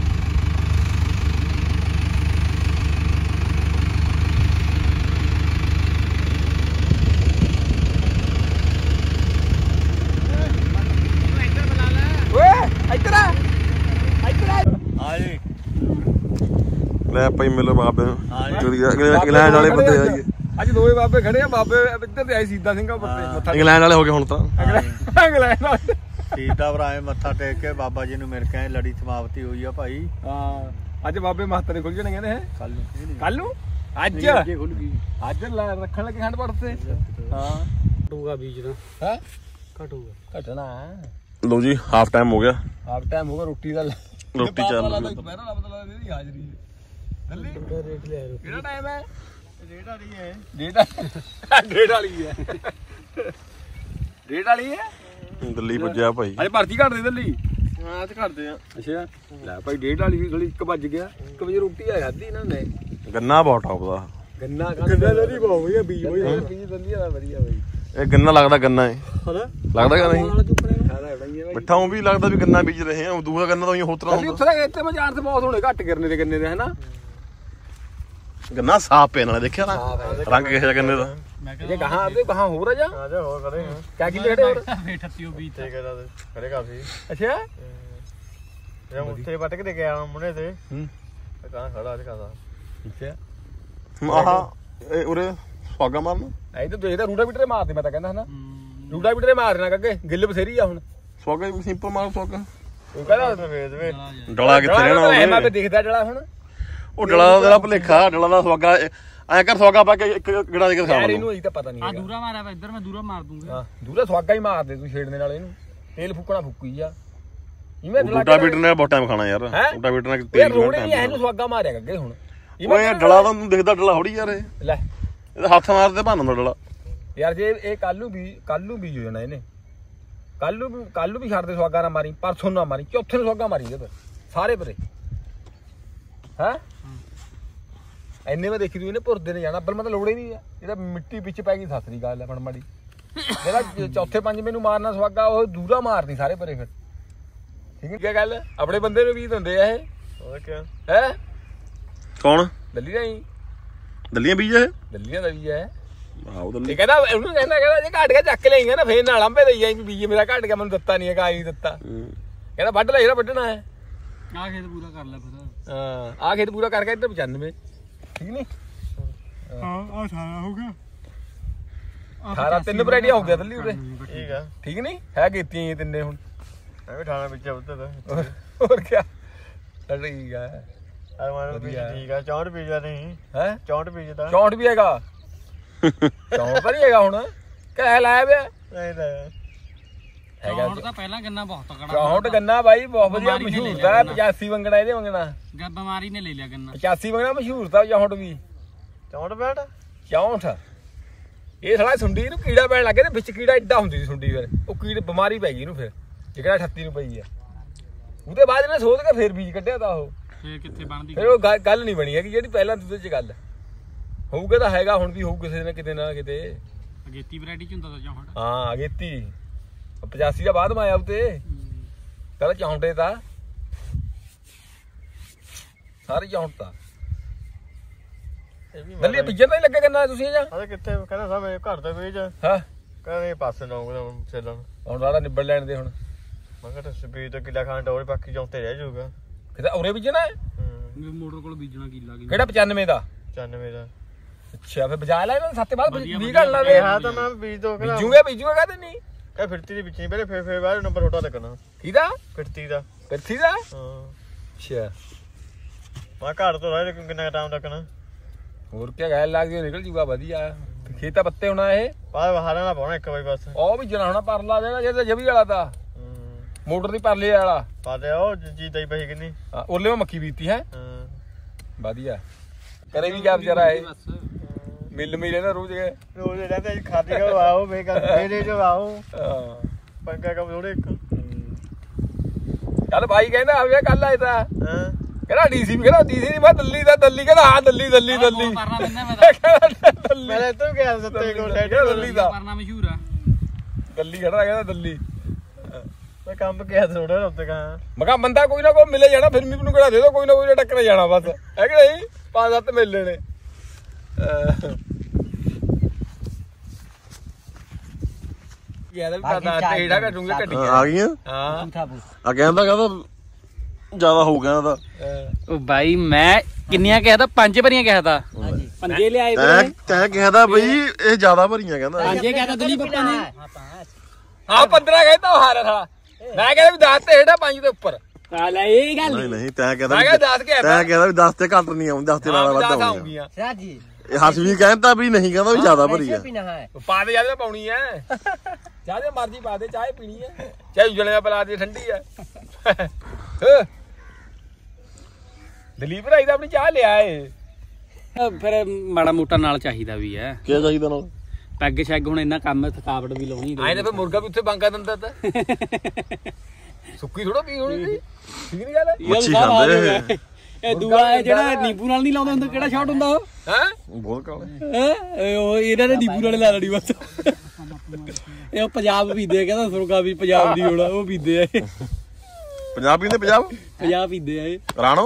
ਇੱਧਰ ਆ ਇੱਧਰ ਆ ਹਾਂਜੀ ਲੈ ਭਾਈ ਮਿਲੋ ਬਾਬੇ ਨੂੰ ਹਾਂਜੀ। ਚੋਰੀਆ ਇੰਗਲੈਂਡ ਵਾਲੇ ਬੰਦੇ ਆਏ ਅੱਜ ਦੋਵੇਂ ਬਾਬੇ ਖੜੇ ਆ ਬਾਬੇ ਇੱਧਰ ਤੇ ਆਏ ਸੀਤਾ ਸਿੰਘਾ ਪੱਤੇ ਮੱਥਾ ਇੰਗਲੈਂਡ ਵਾਲੇ ਹੋ ਗਏ ਹੁਣ ਤਾਂ ਇੰਗਲੈਂਡ ਵਾਲੇ ਸੀਤਾ ਭਰਾਏ ਮੱਥਾ ਟੇਕ ਕੇ ਬਾਬਾ ਜੀ ਨੂੰ ਮਿਲ ਕੇ ਆਏ, ਲੜੀ ਸਮਾਪਤੀ ਹੋਈ ਆ ਭਾਈ ਹਾਂ ਅੱਜ ਬਾਬੇ ਮਾਸਟਰ ਖੁੱਲ ਜਾਣੇ ਕਹਿੰਦੇ ਹੈ ਕੱਲ ਨੂੰ ਕੱਲ ਨੂੰ ਅੱਜ ਅੱਗੇ ਖੁੱਲ ਗਈ ਅੱਜ ਲੈ ਰੱਖਣ ਲੱਗੇ ਖੰਡ ਪੜਤੇ ਹਾਂ ਘਟੂਗਾ ਬੀਜ ਦਾ ਹੈ ਘਟੂਗਾ ਘਟਣਾ ਲੋ ਜੀ ਹਾਫ ਟਾਈਮ ਹੋ ਗਿਆ ਆਪ ਟਾਈਮ ਹੋਗਾ ਰੋਟੀ ਦਾ ਰੋਟੀ ਚੱਲ ਲੱਗਦਾ ਦੁਪਹਿਰਾਂ ਦਾ ਪਤਾ ਲੱਗਦਾ ਇਹਦੀ ਹਾਜ਼ਰੀ ਦਿੱਲੀ ਰੇਟ ਲਿਆ ਕਿਹੜਾ ਟਾਈਮ ਹੈ ਰੇਟ ਆ ਰਹੀ ਹੈ ਡੇਟ ਡੇਟ ਵਾਲੀ ਹੈ ਡੇਟ ਵਾਲੀ ਹੈ ਦਿੱਲੀ ਪੁੱਜਿਆ ਭਾਈ ਅੱਜ ਭਰਤੀ ਘੱਟ ਦੇ ਦਿੱਲੀ ਹਾਂ ਅੱਜ ਕਰਦੇ ਆ ਅੱਛਾ ਲੈ ਭਾਈ ਡੇਢ ਵਾਲੀ ਵੀ ਥੋੜੀ ਇੱਕ ਵੱਜ ਗਿਆ ਇੱਕ ਵਜੇ ਰੋਟੀ ਆ ਖਾਦੀ ਇਹਨਾਂ ਨੇ ਗੰਨਾ ਬਹੁਤ ਟੌਪ ਦਾ ਗੰਨਾ ਗੰਨਾ ਨਹੀਂ ਬਹੁਤ ਵਧੀਆ ਬੀਜ ਵਧੀਆ ਬੀਜ ਵਧੀਆ ਦਾ ਵਧੀਆ ਬਾਈ ਇਹ ਗੰਨਾ ਲੱਗਦਾ ਗੰਨਾ ਹੈ ਹਨਾ ਲੱਗਦਾ ਕਿ ਨਹੀਂ ਖਾਦਾ ਬਈਏ ਬਾਈ ਮਿੱਠਾ ਉਹ ਵੀ ਲੱਗਦਾ ਵੀ ਗੰਨਾ ਬੀਜ ਰਹੇ ਆ ਦੂਆ ਗੰਨਾ ਤਾਂ ਹੋਰ ਤਰ੍ਹਾਂ ਦਿੱਲੀ ਹੁੰਦਾ ਉੱਥੇ ਇੱਥੇ ਮੈਂ ਜਾਣ ਤੇ ਬਹੁਤ ਹੋਣੇ ਘੱਟ ਕਰਨੇ ਦੇ ਗੰਨੇ ਦੇ ਹਨਾ ਗੰਨਾ ਸਾਫ ਪਿਆ ਨਾਲੇ ਦੇਖਿਆ ਨਾ ਰੰਗ ਕਿਹੋ ਜਿਹਾ ਗੰਨੇ ਦਾ ਇਹ ਗਾਹਾਂ ਆਪਦੇ ਗਾਹਾਂ ਹੋਰ ਆ ਜਾ ਆ ਜਾ ਹੋਰ ਕਰੇ ਕਿਆ ਕੀ ਖੜੇ ਹੋਰ ਅਠੱਤੀ ਬੀਜ ਠੀਕ ਹੈ ਦਾਦੇ ਖੜੇ ਕਾਫੀ ਅੱਛਾ ਜੇ ਉੱਥੇ ਵੱਟ ਕੇ ਦੇ ਗਿਆ ਮੁੰਡੇ ਤੇ ਹੂੰ ਕਾਂ ਖੜਾ ਅੱਜ ਕਾਦਾ ਅੱਛਾ ਆਹ ਇਹ ਉਰੇ ਸਵਾਗਾ ਮਾਰਨਾ ਐ ਤਾਂ ਦੇਖਦਾ ਰੂਡਾ ਬਿਟਰੇ ਮਾਰਦੇ ਮੈਂ ਤਾਂ ਕਹਿੰਦਾ ਹਨਾ ਰੂਡਾ ਬਿਟਰੇ ਮਾਰਨਾ ਕੱਗੇ ਗਿੱਲ ਬਸੇਰੀ ਆ ਹੁਣ ਸਵਾਗਾ ਵੀ ਸਿੰਪਲ ਮਾਰ ਸਵਾਗਾ ਉਹ ਕਹਿੰਦਾ ਵੇਦ ਵੇ ਡਲਾ ਕਿੱਥੇ ਰਹਿਣਾ ਮੈਂ ਉਹਨੇ ਦੇਖਦਾ ਡਲਾ ਹੁਣ ਉਹ ਡਲਾ ਦਾ ਤੇਰਾ ਭਲੇਖਾ ਡਲਾ ਦਾ ਸਵਾਗਾ ਐਂ ਕਰ ਸਵਾਗਾ ਪਾ ਕੇ ਇੱਕ ਗੜਾ ਦੇ ਕੇ ਖਾ ਯਾਰ ਲਓ ਇਹਨੂੰ ਅਜੇ ਤਾਂ ਪਤਾ ਨਹੀਂ ਆ ਦੂਰਾ ਮਾਰਿਆ ਵਾ ਇੱਧਰ ਮੈਂ ਦੂਰਾ ਮਾਰ ਦੂੰਗਾ ਹਾਂ ਦੂਰਾ ਸਵਾਗਾ ਹੀ ਮਾਰ ਦੇ ਤੂੰ ਛੇੜਨੇ ਨਾਲ ਇਹਨੂੰ ਤੇਲ ਫੂਕਣਾ ਫੂਕੀ ਆ ਇਵੇਂ ਬੂਟਾ ਬੀਟਰ ਨੇ ਬਹੁਤ ਟਾਈਮ ਖਾਣਾ ਯਾਰ ਬੂਟਾ ਬੀਟਰ ਨੇ ਇਹ ਤੇਲ ਰੋੜੇ ਨਹੀਂ ਇਹਨੂੰ ਸਵਾਗਾ ਮਾਰਿਆ ਗੱਗੇ ਹੁਣ ਓਏ ਡਲਾ ਤਾਂ ਤੂੰ ਦਿਖਦਾ ਡਲਾ ਥੋੜੀ ਯਾਰ ਇਹ ਲੈ ਇਹਦਾ ਹੱਥ ਮਾਰਦੇ ਭਾਨ ਹੁੰਦਾ ਡਲਾ ਯਾਰ ਜੇ ਇਹ ਕੱਲ ਨੂੰ ਵੀ ਕੱਲ ਨੂੰ ਬੀਜ ਹੋ ਜਾਣਾ ਇਹਨੇ ਕੱਲ ਨੂੰ ਵੀ ਕੱਲ ਨੂੰ ਵੀ ਛੱਡ ਦੇ ਸਵਾਗਾ ਨਾ ਮਾਰੀ ਪਰਸੋਂ ਨਾ ਮਾਰੀ ਚੌਥੇ ਨੂੰ ਸਵਾਗਾ ਮਾਰੀ ਇਹਦੇ ਸਾਰੇ ਪਰੇ ਹੈ ਇੰਨੇ ਮੈਂ ਦੇਖੀ ਤੂੰ ਇਹਨੇ ਭੁਰਦੇ ਨੇ ਜਾਣਾ ਪਰ ਮੈਂ ਤਾਂ ਲੋੜ ਹੀ ਨਹੀਂ ਆ ਇਹਦਾ ਮਿੱਟੀ ਵਿੱਚ ਪੈ ਗਈ ਸਤਰੀ ਗੱਲ ਹੈ ਬਣ ਮਾੜੀ ਜਿਹੜਾ ਚੌਥੇ ਪੰਜ ਮੈਨੂੰ ਮਾਰਨਾ ਸਵਾਗਾ ਉਹ ਦੂਰਾ ਮਾਰਦੀ ਸਾਰੇ ਪਰੇ ਫਿਰ ਠੀਕ ਹੈ ਗੱਲ ਆਪਣੇ ਬੰਦੇ ਨੂੰ ਵੀ ਦਿੰਦੇ ਆ ਇਹ ਹੋਰ ਕੀ ਹੈ ਕੌਣ ਦੱਲੀ ਨਹੀਂ ਦੱਲੀਆਂ ਬੀਜ ਇਹ ਦੱਲੀਆਂ ਦਾ ਵੀ ਹੈ ਆਹੋ ਦੱਲੀ ਇਹ ਕਹਿੰਦਾ ਉਹਨੂੰ ਕਹਿੰਦਾ ਕਹਿੰਦਾ ਜੇ ਘਾਟ ਗਿਆ ਚੱਕ ਲਿਆਈਗਾ ਨਾ ਫੇਰ ਨਾਲ ਅੰਬੇ ਦੇਈ ਜਾਈ ਵੀ ਬੀਜ ਮੇਰਾ ਘਾਟ ਗਿਆ ਮੈਨੂੰ ਦਿੱਤਾ ਨਹੀਂ ਹੈਗਾ ਆਈ ਦਿੱਤਾ ਕਹਿੰਦਾ ਵੱਢ ਲੈ ਜਿਹੜਾ ਵੱਢਣਾ ਹੈ ਆ ਖੇਤ ਪੂਰਾ ਕਰ ਲੈ ਫਿਰ ਹਾਂ ਆ ਖੇਤ ਪੂਰਾ ਕਰਕੇ ਇੱਧਰ ਪਚਾਨਵੇਂ ਠੀਕ ਨਹੀਂ ਹਾਂ ਆ ਸਾਰਾ ਹੋ ਗਿਆ ਅਠਾਰਾਂ ਤਿੰਨ ਵੈਰਾਈਟੀਆਂ ਹੋ ਗਿਆ ਦਿੱਲੀ ਉਰੇ ਠੀਕ ਆ ਠੀਕ ਨਹੀਂ ਹੈ ਕੀਤੀਆਂ ਇਹ ਤਿੰਨੇ ਹੁਣ ਮੈਂ ਵੀ ਠਾਣਾ ਵਿੱਚ ਉੱਤੇ ਹੋਰ ਕੀ ਠੀਕ ਆ ਆ ਮਾਰ ਠੀਕ ਆ ਚੌਂਹਠ ਪੀਜ ਦਾ ਨਹੀਂ ਹੈ ਚੌਂਹਠ ਪੀਜ ਦਾ ਚੌਂਹਠ ਵੀ ਹੈਗਾ ਚੌਂਹਠ ਤਾਂ ਨਹੀਂ ਹੈਗਾ ਹੁਣ ਕਹਿ ਲਾਇਆ ਵੇ ਨਹੀਂ ਤਾਂ ਹੈਗਾ ਚੌਂਹਠ ਤਾਂ ਪਹਿਲਾਂ ਗੰਨਾ ਬਹੁਤ ਤਕੜਾ ਚੌਂਹਠ ਗੰਨਾ ਬਾਈ ਬਹੁਤ ਵਧੀਆ ਮਸ਼ਹੂਰ ਦਾ ਪਚਾਸੀ ਵੰਗਣਾ ਇਹਦੇ ਵੰਗਣਾ ਗਾ ਬਿਮਾਰੀ ਨੇ ਲੈ ਲਿਆ ਗੰਨਾ ਪਚਾਸੀ ਵੰਗਣਾ ਮਸ਼ਹੂਰ ਦਾ ਚੌਂਹਠ ਵੀ ਚੌਂਹਠ ਬੈਠ ਚੌਂਹਠ ਇਹ ਸਾਲਾ ਸੁੰਡੀ ਨੂੰ ਕੀੜਾ ਪੈਣ ਲੱਗੇ ਤੇ ਵਿੱਚ ਕੀੜਾ ਏਡਾ ਹੁੰਦੀ ਸੀ ਸੁੰਡੀ ਫਿਰ ਉਹ ਕੀੜ ਬਿਮਾਰੀ ਪੈ ਗਈ ਇਹਨੂੰ ਫਿਰ ਜਿਹੜਾ ਅਠੱਤੀ ਨੂੰ ਪਈ ਆ ਉਹਦੇ ਬਾਅਦ ਇਹਨੇ ਸੋਧ ਕੇ ਫਿਰ ਬੀਜ ਕੱਢਿਆ ਤਾਂ ਉਹ ਫੇਰ ਕਿੱਥੇ ਬਣਦੀ ਫਿਰ ਉਹ ਗੱਲ ਨਹੀਂ ਬਣੀ ਹੈਗੀ ਜਿਹੜੀ ਪਹਿਲਾਂ ਦੁੱਧ 'ਚ ਗੱਲ ਹੋਊਗਾ ਤਾਂ ਹੈਗਾ ਹੁਣ ਵੀ ਹੋਊ ਕਿਸੇ ਨੇ ਕਿਤੇ ਨਾ ਕਿਤੇ ਅਗੇਤੀ ਵੈਰਾਈਟੀ ਚ ਹੁੰਦਾ ਤਾਂ ਜਾਂ ਹੁਣ ਹਾਂ ਅਗੇਤੀ ਪਚਾਸੀ ਦਾ ਬਾਅਦ ਮਾਇਆ ਉਤੇ ਪਹਿਲਾਂ ਚੌਂਟੇ ਤਾਂ ਸਾਰੀ ਚੌਂਟ ਤਾਂ ਦੱਲੀ ਬੀਜਣ ਤਾਂ ਹੀ ਲੱਗੇ ਕਿੰਨਾ ਤੁਸੀਂ ਜਾਂ ਅਰੇ ਕਿੱਥੇ ਕਹਿੰਦਾ ਸਾ ਮੇਰੇ ਘਰ ਦਾ ਵੇਚ ਹਾਂ ਕਹਿੰਦੇ ਪਾਸੇ ਲਾਉਂਗਾ ਸੇਲਣ ਹੁਣ ਵਾਲਾ ਨਿਬੜ ਲੈਣ ਦੇ ਹੁਣ ਮੈਂ ਕਿਹਾ ਸਪੀਡ ਤੋਂ ਕਿੱਲਾ ਖਾਣ ਡੋਰੇ ਬਾਕੀ ਚੌਂਤੇ ਰਹਿ ਜਾਊਗਾ ਕਿਤੇ ਉਰੇ ਬੀਜਣਾ ਹੈ ਹੂੰ ਮੋਟਰ ਕੋਲ ਬੀਜਣਾ ਕਿੱਲਾ ਕੀ ਕਿਹੜਾ ਪਚਾਨਵੇਂ ਦਾ ਪਚਾਨਵੇਂ ਦਾ ਅੱਛਾ ਫਿਰ ਬਜਾ ਲੈ ਇਹਨਾਂ ਸੱਤੇ ਬਾਅਦ ਵੀਹ ਘੜ ਲਾ ਦੇ ਹਾਂ ਤਾਂ ਮੈਂ ਬੀਜ ਦੋ ਕਹਿੰਦਾ ਬੀਜੂਗਾ ਬੀਜੂਗਾ ਕਾਹਦੇ ਨਹੀਂ ਕਹ ਫਿਰਤੀ ਦੀ ਵਿੱਚ ਨਹੀਂ ਪਹਿਲੇ ਫੇਰ ਫੇਰ ਬਾਅਦ ਨੰਬਰ ਛੋਟਾ ਲੱਗਣਾ ਕਿਹਦਾ ਫਿਰਤੀ ਦਾ ਕਿੱਥੀ ਦਾ ਹਾਂ ਅੱਛਾ ਮੈਂ ਘਰ ਤੋਂ ਰਹਿ ਕਿੰਨਾ ਟਾਈਮ ਲੱਗਣਾ ਹੋਰ ਕੀ ਗੱਲ ਲੱਗਦੀ ਨਿਕਲ ਜੂਗਾ ਵਧੀਆ ਖੇਤਾਂ ਪੱਤੇ ਹੋਣਾ ਇਹ ਬਾਅਦ ਬਹਾਰਾਂ ਨਾਲ ਪਾਉਣਾ ਇੱਕ ਵਾਰੀ ਬਸ ਉਹ ਵੀ ਜਣਾ ਹੋਣਾ ਪਰਲਾ ਦੇਣਾ ਜਿਹੜਾ ਜਵੀ ਵਾਲਾ ਤਾਂ ਮੋਟਰ ਦੀ ਪਰਲੇ ਵਾਲਾ ਪਾਦੇ ਉਹ ਜੀਤਾ ਹੀ ਪਈ ਕਿੰਨੀ ਉਹਲੇ ਮੱਕੀ ਬੀਤੀ ਹੈ ਹਾਂ ਵਧੀਆ ਕਰੇ ਵੀ ਕਿਆ ਵਿਚਾਰਾ ਇਹ ਮਿਲ ਮਿਲੇ ਨਾ ਰੋਜ਼ ਗਏ ਰੋਜ਼ ਰਹਿੰਦੇ ਜੀ ਖਾਦੇ ਕੋ ਆਓ ਬੇਕਰ ਮੇਰੇ ਜੋ ਆਓ ਹਾਂ ਪੰਗਾ ਕੰਮ ਥੋੜੇ ਇੱਕ ਚੱਲ ਭਾਈ ਕਹਿੰਦਾ ਆਵੇ ਕੱਲ ਆਇਆ ਤਾਂ ਹਾਂ ਕਹਿੰਦਾ ਡੀਸੀ ਵੀ ਕਹਿੰਦਾ ਡੀਸੀ ਨਹੀਂ ਮੈਂ ਦਿੱਲੀ ਦਾ ਦਿੱਲੀ ਕਹਿੰਦਾ ਹਾਂ ਦਿੱਲੀ ਦਿੱਲੀ ਦਿੱਲੀ ਪਰਨਾ ਬੰਦਾ ਮੈਂ ਤਾਂ ਮੈਂ ਤੂੰ ਕਿਹਾ ਸੱਤੇ ਕੋ ਦਿੱਲੀ ਦਾ ਪਰਨਾ ਮਸ਼ਹੂਰ ਆ ਦਿੱਲੀ ਖੜਾ ਕਹਿੰਦਾ ਦਿੱਲੀ ਮੈਂ ਕੰਮ ਕਿਹਾ ਥੋੜਾ ਉੱਤੇ ਕਹਾਂ ਮੈਂ ਕਿਹਾ ਬੰਦਾ ਕੋਈ ਨਾ ਕੋਈ ਮਿਲੇ ਜਾਣਾ ਫਿਰ ਮੈਨੂੰ ਕਿਹੜਾ ਦੇ ਦੋ ਕੋਈ ਨਾ ਕੋਈ ਟੱਕਰੇ ਜਾਣਾ ਬਸ ਹੈ ਕਿ ਨਹੀਂ ਪੰਜ ਸੱਤ ਮੇਲੇ ਨੇ ਯਾਰ ਵੀ ਪਤਾ ਤੇੜਾ ਕੱਟੂਗੇ ਕੱਢੀ ਆ ਗਈਆਂ ਹਾਂ ਆ ਕਹਿੰਦਾ ਕਹਿੰਦਾ ਜ਼ਿਆਦਾ ਹੋ ਗਿਆ ਇਹਦਾ ਉਹ ਬਾਈ ਮੈਂ ਕਿੰਨੀਆਂ ਕਿਹਾ ਤਾਂ ਪੰਜ ਭਰੀਆਂ ਕਿਹਾ ਤਾਂ ਪੰਜੇ ਲਿਆਏ ਤੈਂ ਤੈਂ ਕਹਿੰਦਾ ਬਈ ਇਹ ਜ਼ਿਆਦਾ ਭਰੀਆਂ ਕਹਿੰਦਾ ਪੰਜੇ ਕਿਹਾ ਤਾਂ ਦਲੀਪ ਪੱਪਾ ਨੇ ਹਾਂ ਪੰਦਰਾਂ ਕਹਿੰਦਾ ਉਹ ਹਾਰਾ ਸਾਲਾ ਮੈਂ ਕਹਿੰਦਾ ਵੀ ਦਸ ਤੇ ਹੇਠਾਂ ਪੰਜ ਦੇ ਉੱਪਰ ਆ ਲੈ ਇਹ ਗੱਲ ਨਹੀਂ ਨਹੀਂ ਤੈਂ ਕਹਿੰਦਾ ਮੈਂ ਕਹਿੰਦਾ ਦਸ ਕੇ ਤੈਂ ਕਹਿੰਦਾ ਵੀ ਦਸ ਤੇ ਘੱਟ ਨਹੀਂ ਆਉਂਦੀ ਦਸ ਤੇ ਨਾਲ ਵੱਧ ਆਉਂਦੀ सिराज जी ਇਹ ਹਸਵੀ ਕਹਿੰਦਾ ਵੀ ਨਹੀਂ ਕਹਿੰਦਾ ਵੀ ਜ਼ਿਆਦਾ ਭਰੀ ਆ पीना है ਪਾ ਦੇ ਜਿਆਦਾ ਪਾਉਣੀ ਐ ਜਿਆਦਾ ਮਰਜ਼ੀ ਪਾ ਦੇ ਚਾਹ ਪੀਣੀ ਐ ਚਾਹੇ ਉਜਲਿਆ ਬਲਾ ਦੀ ਠੰਡੀ ਐ ਦਲੀਪ ਭਾਈ ਦਾ ਆਪਣੀ ਚਾਹ ਲਿਆ ਏ ਫਿਰ ਮਾੜਾ ਮੋਟਾ ਨਾਲ ਚਾਹੀਦਾ ਵੀ ਹੈ ਕੀ ਚਾਹੀਦਾ ਨਾਲ ਪੈਗ ਸ਼ੈਗ ਹੁਣ ਇੰਨਾ ਕੰਮ ਹੈ ਥਕਾਵਟ ਵੀ ਲਾਉਣੀ ਆਏ ਤਾਂ ਫਿਰ ਮੁਰਗਾ ਵੀ ਉੱਥੇ ਬਾਂਗਾ ਦਿੰਦਾ ਤਾਂ ਸੁੱਕੀ ਥੋੜਾ ਪੀ ਹੋਣੀ ਸੀ ਠੀਕ ਨਹੀਂ ਗੱਲ ਮੱਛੀ ਖਾਂਦੇ ਇਹ ਦੂਆ ਜਿਹੜਾ ਨੀਂਬੂ ਨਾਲ ਨਹੀਂ ਲਾਉਂਦਾ ਹੁੰਦਾ ਕਿਹੜਾ ਸ਼ਾਟ ਹੁੰਦਾ ਉਹ ਹੈ ਬਹੁਤ ਕਾਲੇ ਹੈ ਉਹ ਇਹਨਾਂ ਨੇ ਨੀਂਬੂ ਨਾਲ ਲਾ ਲੈਣੀ ਬਸ ਇਹ ਉਹ ਪੰਜਾਬ ਪੀਂਦੇ ਕਹਿੰਦਾ ਸੁਰਗਾ ਵੀ ਪੰਜਾਬ ਦੀ ਹੋਣਾ ਉਹ ਪੀਂਦੇ ਆ ਇਹ ਪੰਜਾਬ ਪੀਂਦੇ ਪੰਜਾਬ ਪੰਜਾਬ ਪੀਂਦੇ ਆ ਇਹ ਰਾਣੋ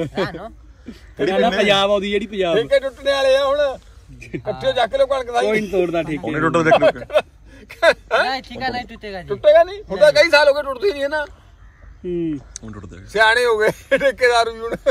ਕਹਿੰਦਾ ਪੰਜਾਬ ਆਉਂਦੀ ਜਿਹੜੀ ਪੰਜਾਬ ਠੇਕੇ ਟੁੱਟਣੇ ਵਾਲੇ ਆ ਹੁਣ ਇਕੱਠੇ ਚੱਕ ਲੋ ਕਣਕ ਦਾ ਕੋਈ ਨਹੀਂ ਤੋੜਦਾ ਠੀਕ ਉਹਨੇ ਟੋਟਲ ਦੇਖ ਲੋ नहीं ठीका नहीं टूटेगा जी ਟੁੱਟੇਗਾ ਨਹੀਂ ਹੁਣ ਤਾਂ ਕਈ ਸਾਲ ਹੋ ਗਏ ਟੁੱਟਦੀ ਨਹੀਂ ਹੈ ਨਾ ਹੂੰ ਹੁਣ ਟੁੱਟਦੇ ਸਿਆਣੇ ਹੋ ਗਏ ਠੇਕੇਦਾਰ ਵੀ ਹੁਣ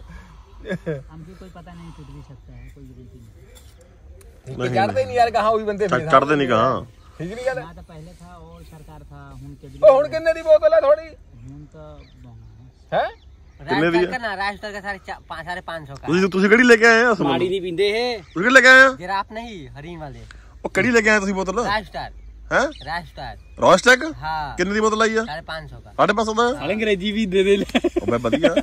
हमको कोई पता नहीं टूट भी सकता है कोई गारंटी नहीं ਚੜਦੇ ਨਹੀਂ ਯਾਰ ਕਹਾ ਉਹੀ ਬੰਦੇ ਚੜਦੇ ਨਹੀਂ ਕਹਾਂ ਠੀਕ ਨਹੀਂ ਗੱਲ ना तो पहले था और सरकार था हम के ਉਹ ਹੁਣ ਕਿੰਨੇ ਦੀ ਬੋਤਲ ਹੈ ਥੋੜੀ हम तो ਹੈ कितने दिए? राजस्थान का ना राजस्थान का साढ़े चा- पाँच साढ़े पाँच सौ का ਤੁਸੀਂ ਤੁਸੀਂ ਕਿਹੜੀ ਲੈ ਕੇ ਆਏ ਆ ਮਾੜੀ ਨਹੀਂ ਪੀਂਦੇ ਇਹ ਤੁਸੀਂ ਕਿਹੜੀ ਲੈ ਕੇ ਆਏ ਆ गिराफ नहीं हरीन वाले ਉਹ ਕਿਹੜੀ ਲੈ ਕੇ ਆਏ ਤੁਸੀਂ ਬੋਤਲ राजस्थान ਹੈ राजस्थान ਰੋਸਟੈਕ हाँ ਕਿੰਨੇ ਦੀ ਬੋਤਲ ਆਈ ਆ साढ़े पाँच सौ का ਸਾਢੇ ਪੰਜ ਸੌ ਦਾ ਸਾਲੇ ਅੰਗਰੇਜ਼ੀ ਵੀ ਦੇ ਦੇ ਉਹ ਮੈਂ ਵਧੀਆ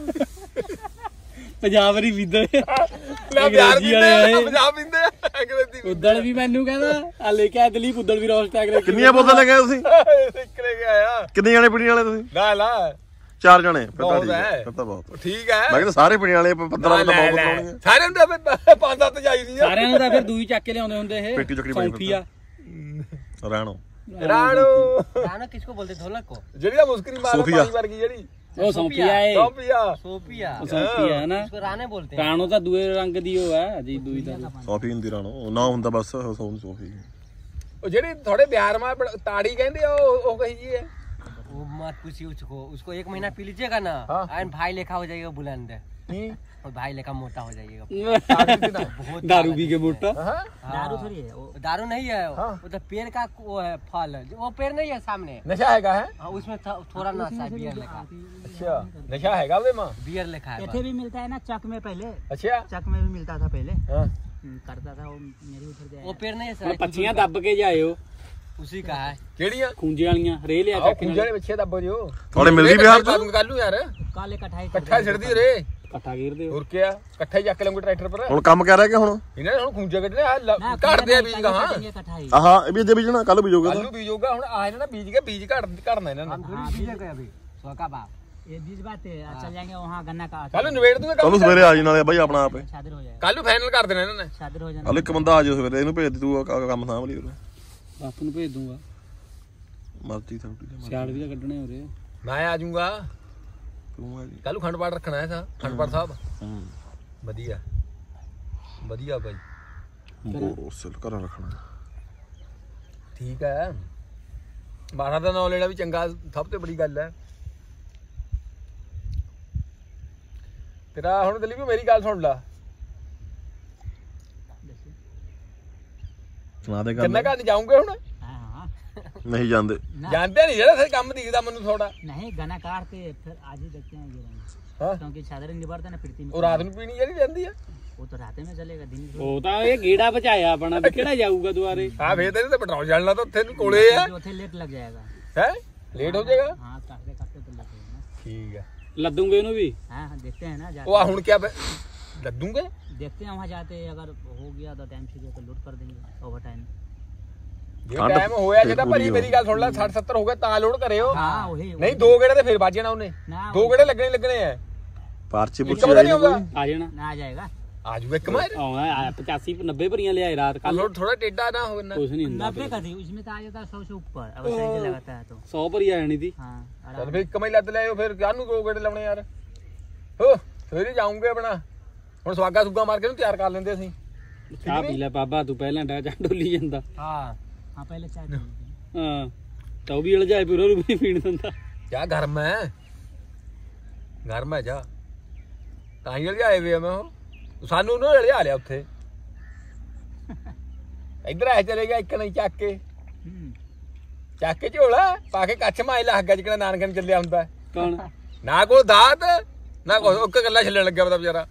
ਪੰਜਾਬ ਨਹੀਂ ਪੀਂਦੇ ਨਾ ਪਿਆਰ ਅੰਗਰੇਜ਼ੀ ਵਾਲੇ ਆਏ। ਪੀਂਦੇ ਪੰਜਾਬ ਪੀਂਦੇ ਅੰਗਰੇਜ਼ੀ ਉਦਣ ਵੀ ਮੈਨੂੰ ਕਹਿੰਦਾ ਆ ਲੈ ਕੇ ਆ ਦਲੀਪ ਉਦਣ ਵੀ ਰੋਸਟ ਟੈਗ ਕਿੰਨੀਆਂ ਬੋਤਲਾਂ ਲੈ ਕੇ ਆਏ ਤੁਸੀਂ ਨਿਕਲੇ ਗਿਆ ਕਿੰਨੇ ਜਾਣੇ ਪੀਣ ਵਾਲੇ ਤੁਸੀਂ ਨਾ ਲਾ ਚਾਰ ਜਣੇ ਫਿਰ ਤਾਂ ਬਹੁਤ ਠੀਕ ਹੈ ਹੈ। ਫਿਰ ਤਾਂ ਬਹੁਤ ਠੀਕ ਹੈ ਮੈਂ ਕਹਿੰਦਾ ਸਾਰੇ ਪੀਣ ਵਾਲੇ ਪੰਦਰਾਂ ਤਾਂ ਬਹੁਤ ਲਾਉਣੀ ਹੈ ਸਾਰੇ ਨੂੰ ਤਾਂ ਫਿਰ ਪੰਜ ਸੱਤ ਚਾਹੀਦੀ ਆ ਸਾਰਿਆਂ ਨੂੰ ਤਾਂ ਫਿਰ ਦੂਈ ਚੱਕ ਕੇ ਲਿਆਉਂਦੇ ਹੁੰਦੇ ਇਹ ਪੇਟੀ ਚੱਕਰੀ ਪਾਈ ਸੌਂਫੀ ਆ ਰਾਣੋ ਰਾਣੋ राणा किसको बोलते ढोलक को ਜਿਹੜੀ ਆ ਮੁਸਕਰੀ ਮਾਰ ਸੋਫੀਆ। ਪਾਣੀ ਵਰਗੀ ਜਿਹੜੀ ਉਹ ਸੌਂਫੀ ਆ ਇਹ ਸੌਂਪੀਆ सोपिया ਉਹ ਸੌਂਫੀ ਆ ਨਾ उसको राणे बोलते हैं ਰਾਣੋ ਤਾਂ ਦੂਏ ਰੰਗ ਦੀ ਉਹ ਹੈ ਜੀ ਦੂਈ ਦਾ ਸੌਫੀ ਹੁੰਦੀ ਰਾਣੋ ਨਾ ਹੁੰਦਾ ਬਸ ਸੌਂ ਸੌਫੀ ਉਹ ਜਿਹੜੀ ਥੋੜੇ ਬਿਹਾਰ ਮਾ ਤਾੜੀ ਕਹਿੰਦੇ ਆ ਉਹ ਉਹ ਕਹੀ ਜੀ ਹੈ वो मत पूछिए उसको उसको एक महीना पी लीजिएगा ना हाँ। एंड भाई लेखा हो जाएगा बुलंद ਹੂੰ और भाई लेखा मोटा हो जाइएगा बहुत दारू पी के मोटा ਹਾਂ दारू थोड़ी है वो दारू नहीं है हाँ। वो तो पेड़ का वो है फल है वो पेड़ नहीं है सामने ਨਸ਼ਾ ਹੈਗਾ ਹੈ हाँ, उसमें थो, थोड़ा नशा है बियर लेखा ਅੱਛਾ ਨਸ਼ਾ ਹੈਗਾ ਉਹਦੇ ਮਾਂ बियर लेखा है ऐसे भी मिलता है ना चक में पहले ਅੱਛਾ चक में भी मिलता था पहले ਹਾਂ करता था वो मेरे उधर बस। वो पेड़ नहीं है ਹੁਣ सर ਪੱਛੀਆਂ ਦੱਬ ਕੇ ਜਾਇਓ उसी का है ਕਿਹੜੀਆਂ ਖੂੰਜੇ ਵਾਲੀਆਂ ਰੇ ਲਿਆ ਆਹ ਚੱਕ ਖੁੰਝੇ ਦੇ ਪਿੱਛੇ ਦੱਬ ਜਿਓ ਥੋੜੇ ਮਿਲਦੀ ਬਿਹਾਰ ਚ ਕੱਲ ਨੂੰ ਯਾਰ काले कटाई ਇਕੱਠਾ ਛੱਡਦੀ ਰੇ ਇਕੱਠਾ ਗੇਰਦੇ ਹੋ ਹੋਰ ਕੀ ਆ ਇਕੱਠਾ ਹੀ ਚੱਕ ਲਵਾਂਗੇ ਟਰੈਕਟਰ ਪਰ ਹੁਣ ਕੰਮ ਕਰ ਰਿਹਾ ਕਿ ਹੁਣ ਇਹਨਾਂ ਨੇ ਹੁਣ ਖੂੰਜੇ ਕੱਢਣੇ ਆ ਘੜਦੇ ਆ ਬੀਜ ਗਾਹਾਂ ਆਹਾਂ ਇਹ ਵੀ ਅੱਜੇ ਬੀਜਣਾ ਕੱਲ ਬੀਜੋਗੇ ਤਾਂ ਕੱਲੂ ਬੀਜੋਗਾ ਹੁਣ ਆ ਇਹਨਾਂ ਨੇ ਬੀਜ ਕੇ ਬੀਜ ਘੜ ਘੜਨਾ ਇਹਨਾਂ ਨੇ ये बीस बात है चल जाएंगे वहाँ गन्ना का ਕੱਲ ਨਵੇੜ ਦੂੰਗਾ ਕੱਲ ਨੂੰ ਸਵੇਰੇ ਆ ਜੀ ਨਾਲੇ ਬਾਈ ਆਪਣਾ ਆਪੇ शादिर हो जाएगा ਕੱਲ ਨੂੰ ਫਾਈਨਲ ਕਰ ਦੇਣਾ ਇਹਨਾਂ ਨੇ शादिर हो जाना ਕੱਲ ਇੱਕ ਬੰਦਾ ਆ ਜਾਓ ਸਵੇਰੇ ਇਹਨੂੰ ਭੇਜ ਦੇ ਤੂੰ ਕ- ਕੰਮ ਸਾਂਭ ਲਈ ਉਹਨੇ ਬਾਪੂ ਨੂੰ ਭੇਜ ਦੂੰਗਾ ਮਰਜ਼ੀ ਤੁਹਾਡੀ ਸਿਆੜ ਵੀ ਤਾਂ ਕੱਢਣੇ ਹੋ ਰਹੇ ਮੈਂ ਆ ਜਾਊਂਗਾ ਤੂੰ ਆ ਜੀ ਕੱਲ ਨੂੰ ਖੰਡ ਪਾਠ ਰੱਖਣਾ ਹੈ ਸਾ ਖੰਡ ਪਾਠ ਸਾਹਿਬ ਹੂੰ ਵਧੀਆ ਵਧੀਆ ਬਾਈ ਬੋਸਲ ਘਰ ਰੱਖਣਾ ਠੀਕ ਹੈ ਬਾਰਾਂ ਦਾ ਨਾਮ ਲੈਣਾ ਵੀ ਚੰਗਾ ਸਭ ਤੋਂ ਬੜੀ ਗੱਲ ਹੈ ਤੇਰਾ ਹੁਣ ਦਿੱਲੀ ਵੀ ਮੇਰੀ ਗੱਲ ਸੁਣ ਲਾ ਸੁਣਾ ਦੇ ਕਿੰਨਾ ਗੱਲ ਘਰ ਜਾਉਂਗੇ ਹੁਣ हाँ हाँ ਨਹੀਂ ਜਾਂਦੇ ना- ਜਾਣਦੇ ਨਹੀਂ ਜਿਹੜਾ ਸੇ ਕੰਮ ਦਿਖਦਾ ਮੈਨੂੰ ਥੋੜਾ नहीं गन्ना काटते फिर आज ही देखते हैं ये रहेंगे ਹਾਂ क्योंकि चादर निभरता ना फिरती में ਉਹ ਰਾਤ ਨੂੰ ਪੀਣੀ ਜਿਹੜੀ ਜਾਂਦੀ ਆ वो तो रात में चलेगा दिन में ਉਹ ਤਾਂ ਇਹ ਗੇੜਾ ਬਚਾਇਆ ਆਪਣਾ ਵੀ ਕਿਹੜਾ ਜਾਊਗਾ ਦੁਆਰੇ ਹਾਂ ਫੇਰ ਤੇਰੇ ਤੇ ਪੈਟਰੋਲ ਜਾਲਣਾ ਤਾਂ ਉੱਥੇ ਨੂੰ ਕੋਲੇ ਆ चौथे लेट लग जाएगा ਹੈ ਲੇਟ ਹੋ ਜਾਏਗਾ हाँ काटते काटते तो लग जाएगा ना ਠੀਕ ਹੈ ਲੱਦੂਗੇ ਇਹਨੂੰ ਵੀ हाँ हाँ देखते हैं ना ਉਹ ਆ जाते ਹੁਣ ਕਿਆ ਲੱਦੂਗੇ देखते हैं वहाँ जाते अगर हो गया तो टाइम से तो लोड कर देंगे ओवर टाइम ਜੇ ਠੰਡ ਟਾਈਮ ਹੋਇਆ ਫਿਰ ਜਿਹਦਾ ਪੂਰੀ ਭਰੀ ਮੇਰੀ ਗੱਲ ਸੁਣ ਲੈ ਸੱਠ ਸੱਤਰ ਹੋ ਗਿਆ ਤਾਂ ਲੋਡ ਕਰਿਓ हाँ वही ਨਹੀਂ ਦੋ ਗੇੜੇ ਤੇ ਫੇਰ ਵੱਜ ਜਾਣਾ ਉਹਨੇ ना ਦੋ ਗੇੜੇ ਲੱਗਣੇ ਹੀ ਲੱਗਣੇ ਆ ਪਰਚੀ ਇੱਕ ਪੁੱਛੀ ਪਤਾ ਆਈ ਨਹੀਂ ਨੀ ਕੋਈ ਹੋਊਗਾ ਆ ਜਾਣਾ ना आ जाएगा ਆ ਜੂਗਾ ਇੱਕ ਮਾਰ ਆਉਣਾ ਪਚਾਸੀ ਨੱਬੇ ਭਰੀਆਂ ਲਿਆਏ ਰਾਤ ਕੱਲ ਕੱਲ ਥੋੜਾ ਟੇਡਾ ਨਾ ਹੋਵੇ ਨਾ ਕੁਛ ਨਹੀਂ ਹੁੰਦਾ नब्बे का थी उसमें तो आ जाता है सौ से ऊपर अगर सही से लगाता है तो ਸੌ ਭਰੀ ਆ ਜਾਣੀ ਦੀ हाँ ਚੱਲ आराम ਫੇਰ ਇੱਕ ਮਾਈ ਲੱਦ ਲਿਆਓ ਫਿਰ ਕਾਹਨੂੰ ਦੋ ਗੇੜੇ ਲਾਉਣੇ ਯਾਰ ਹੋ ਸਵੇਰੇ ਜਾਉਂਗੇ ਆਪਣਾ ਹੁਣ ਸਵਾਗਾ ਸੁਗਾ ਮਾਰ ਕੇ ਨੂੰ ਤਿਆਰ ਕਰ ਲੈਂਦੇ ਅਸੀਂ ਚਾਹ ਪੀ ਲੈ ਬਾਬਾ ਤੂੰ ਪਹਿਲਾਂ ਡਾ ਚਾਹ ਡੋਲੀ ਜਾਂਦਾ ਹਾਂ हाँ पहले चाय पी लेते हैं। ਹਾਂ ਤਾਂ ਉਹ ਵੀ ਅਲਝਾਏ ਪੂਰਾ ਨੂੰ ਵੀ ਪੀਣ ਦਿੰਦਾ ਕਿਆ ਗਰਮ ਹੈ ਗਰਮ ਹੈ ਜਾ ਤਾਂ ਹੀ ਲਿਆਏ ਵੇ ਮੈਂ ਉਹ ਸਾਨੂੰ ਉਹਨੂੰ ਲਿਆ ਲਿਆ ਉੱਥੇ ਇੱਧਰ ਆ ਚਲੇ ਗਿਆ ਇੱਕ ਨਹੀਂ ਚੱਕ ਕੇ हम्म, ਚੱਕ ਕੇ ਝੋਲਾ ਪਾ ਕੇ ਕੱਛ ਮਾਈ ਲੱਗ ਗਿਆ ਜਿਹੜਾ ਨਾਨਕ ਨੂੰ ਚੱਲਿਆ ਹੁੰਦਾ ਕੌਣ ਨਾ ਕੋਲ ਦਾਤ ਨਾ ਕੋਈ ਇੱਕ ਗੱਲਾਂ ਛੱਲਣ ਲੱਗਿਆ ਪਤਾ ਵਿਚਾਰਾ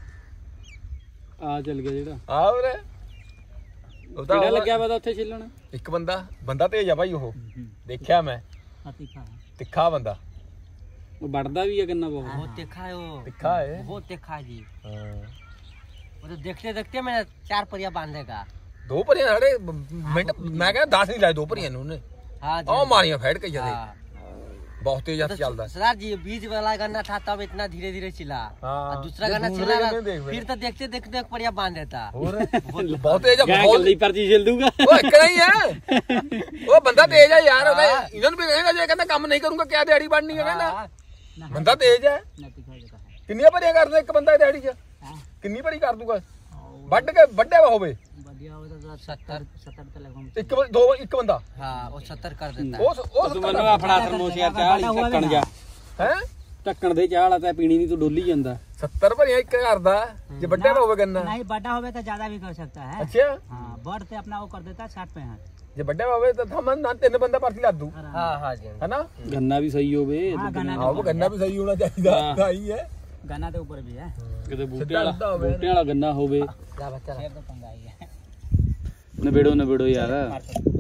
ਆ ਚੱਲ ਗਿਆ ਜਿਹੜਾ ਆ ਵੀਰੇ ਉਹ ਤਾਂ ਕਿਹੜਾ ਲੱਗਿਆ ਵਾ ਉੱਥੇ ਛਿੱਲਣ ਇੱਕ ਬੰਦਾ ਬੰਦਾ ਤੇਜ ਆ ਭਾਈ ਉਹ हम्म, ਦੇਖਿਆ ਮੈਂ हाँ, तीखा है ਤਿੱਖਾ ਬੰਦਾ ਉਹ ਵੜਦਾ ਵੀ ਆ ਕਿੰਨਾ ਬਹੁਤ बहुत तीखा है वो ਤਿੱਖਾ ਹੈ बहुत तीखा है जी ਹਾਂ वो तो देखते देखते मैं चार परिया बांधेगा ਦੋ ਭਰੀਆਂ ਸਾਡੇ ਮਿੰਟ ਮੈਂ ਕਹਿੰਦਾ ਦਸ ਨਹੀਂ ਲਾਏ ਦੋ ਭਰੀਆਂ ਨੂੰ ਉਹਨੇ हाँ ਉਹ ਮਾਰੀਆਂ ਫੈੜ ਕੇ ਜਦੇ हाँ। ਬਹੁਤ ਤੇਜ਼ ਹੱਥ ਚੱਲਦਾ सरदार जी बीज वाला गन्ना था तब इतना धीरे धीरे चिल्ला हाँ। और दूसरा ये गन्ना दूसरे चिल्ला गन्ने रहा, देख फिर तो देखते देखते एक परिया बांध देता ਹੋਰ ਬਹੁਤ ਤੇਜ਼ ਆ ਗਾਂ ਬਹੁਤ ਜਲਦੀ ਪਰਚੀ ਛਿੱਲ ਦੂਗਾ ਉਹ ਇੱਕ ਨਹੀਂ ਹੈ ਉਹ ਬੰਦਾ ਤੇਜ਼ ਆ ਯਾਰ ਉਹਦਾ ਇਹਨਾਂ ਨੂੰ ਵੀ ਕਹਿੰਦਾ ਜੇ ਕਹਿੰਦਾ ਕੰਮ ਨਹੀਂ ਕਰੂੰਗਾ ਕਿਆ ਦਿਹਾੜੀ ਬਣਨੀ ਹੈ ਕਹਿੰਦਾ ना ਬੰਦਾ ਤੇਜ਼ ਹੈ ना तीखा ही रहता है ਕਿੰਨੀਆਂ ਭਰੀਆਂ ਕਰਦਾ ਇੱਕ ਬੰਦਾ ਦਿਹਾੜੀ 'ਚ हाँ, ਕਿੰਨੀ ਭਰੀ ਕਰ ਦੂਗਾ और ਵੱਢ ਕੇ ਵੱਢਿਆ ਵਾ ਹੋਵੇ बढ़िया होता तो सत्तर सत्तर तो लगभग ਇੱਕ ਬ- ਦੋ ਇੱਕ ਬੰਦਾ हाँ वो सत्तर कर देता ਉਹ ਉਹ ਤੂੰ ਮੈਨੂੰ ਆ ਫੜਾ ਥਰਮੋਸ ਯਾਰ ਚਾਹ ਵਾਲੀ ਢੱਕਣ ਜਾ ਹੈ ਢੱਕਣ ਦੇ ਚਾਹ ਵਾਲਾ ਤਾਂ ਪੀਣੀ ਨਹੀਂ ਤੂੰ ਡੋਲੀ ਜਾਂਦਾ ਸੱਤਰ ਭਰੀਆਂ ਇੱਕ ਕਰਦਾ ਜੇ ਵੱਢਿਆ ਵਾ ਹੋਵੇ ਗੰਨਾ नहीं बड़ा होवे तो ज्यादा भी कर सकता है ਅੱਛਾ हाँ बढ़ से अपना वो कर देता है साठ पे हाथ ਜੇ ਵੱਢਿਆ ਵਾ ਹੋਵੇ ਤਾਂ ਥਮਨ ਨਾ ਤਿੰਨ ਬੰਦਾ ਪਰਚੀ ਲਾ ਦੂ हाँ हाँ जी ਹੈਨਾ ਗੰਨਾ ਵੀ ਸਹੀ ਹੋਵੇ हाँ गन्ना ਆਹ ਉਹ ਗੰਨਾ ਵੀ ਸਹੀ ਹੋਣਾ ਚਾਹੀਦਾ ਹਾਂ। ਤਾਂ ਹੀ ਹੈ गन्ना के ऊपर भी है ਕਿਤੇ ਬੂਟੇ ਸਿੱਧਾ ਵਾਲਾ ਸਿੱਧਾ ਹੋਵੇ। ਬੂਟੇ ਵਾਲਾ ਗੰਨਾ ਹੋਵੇ शेर तो पंगा ही है ਨਵੇੜੋ ਨਵੇੜੋ ਯਾਰ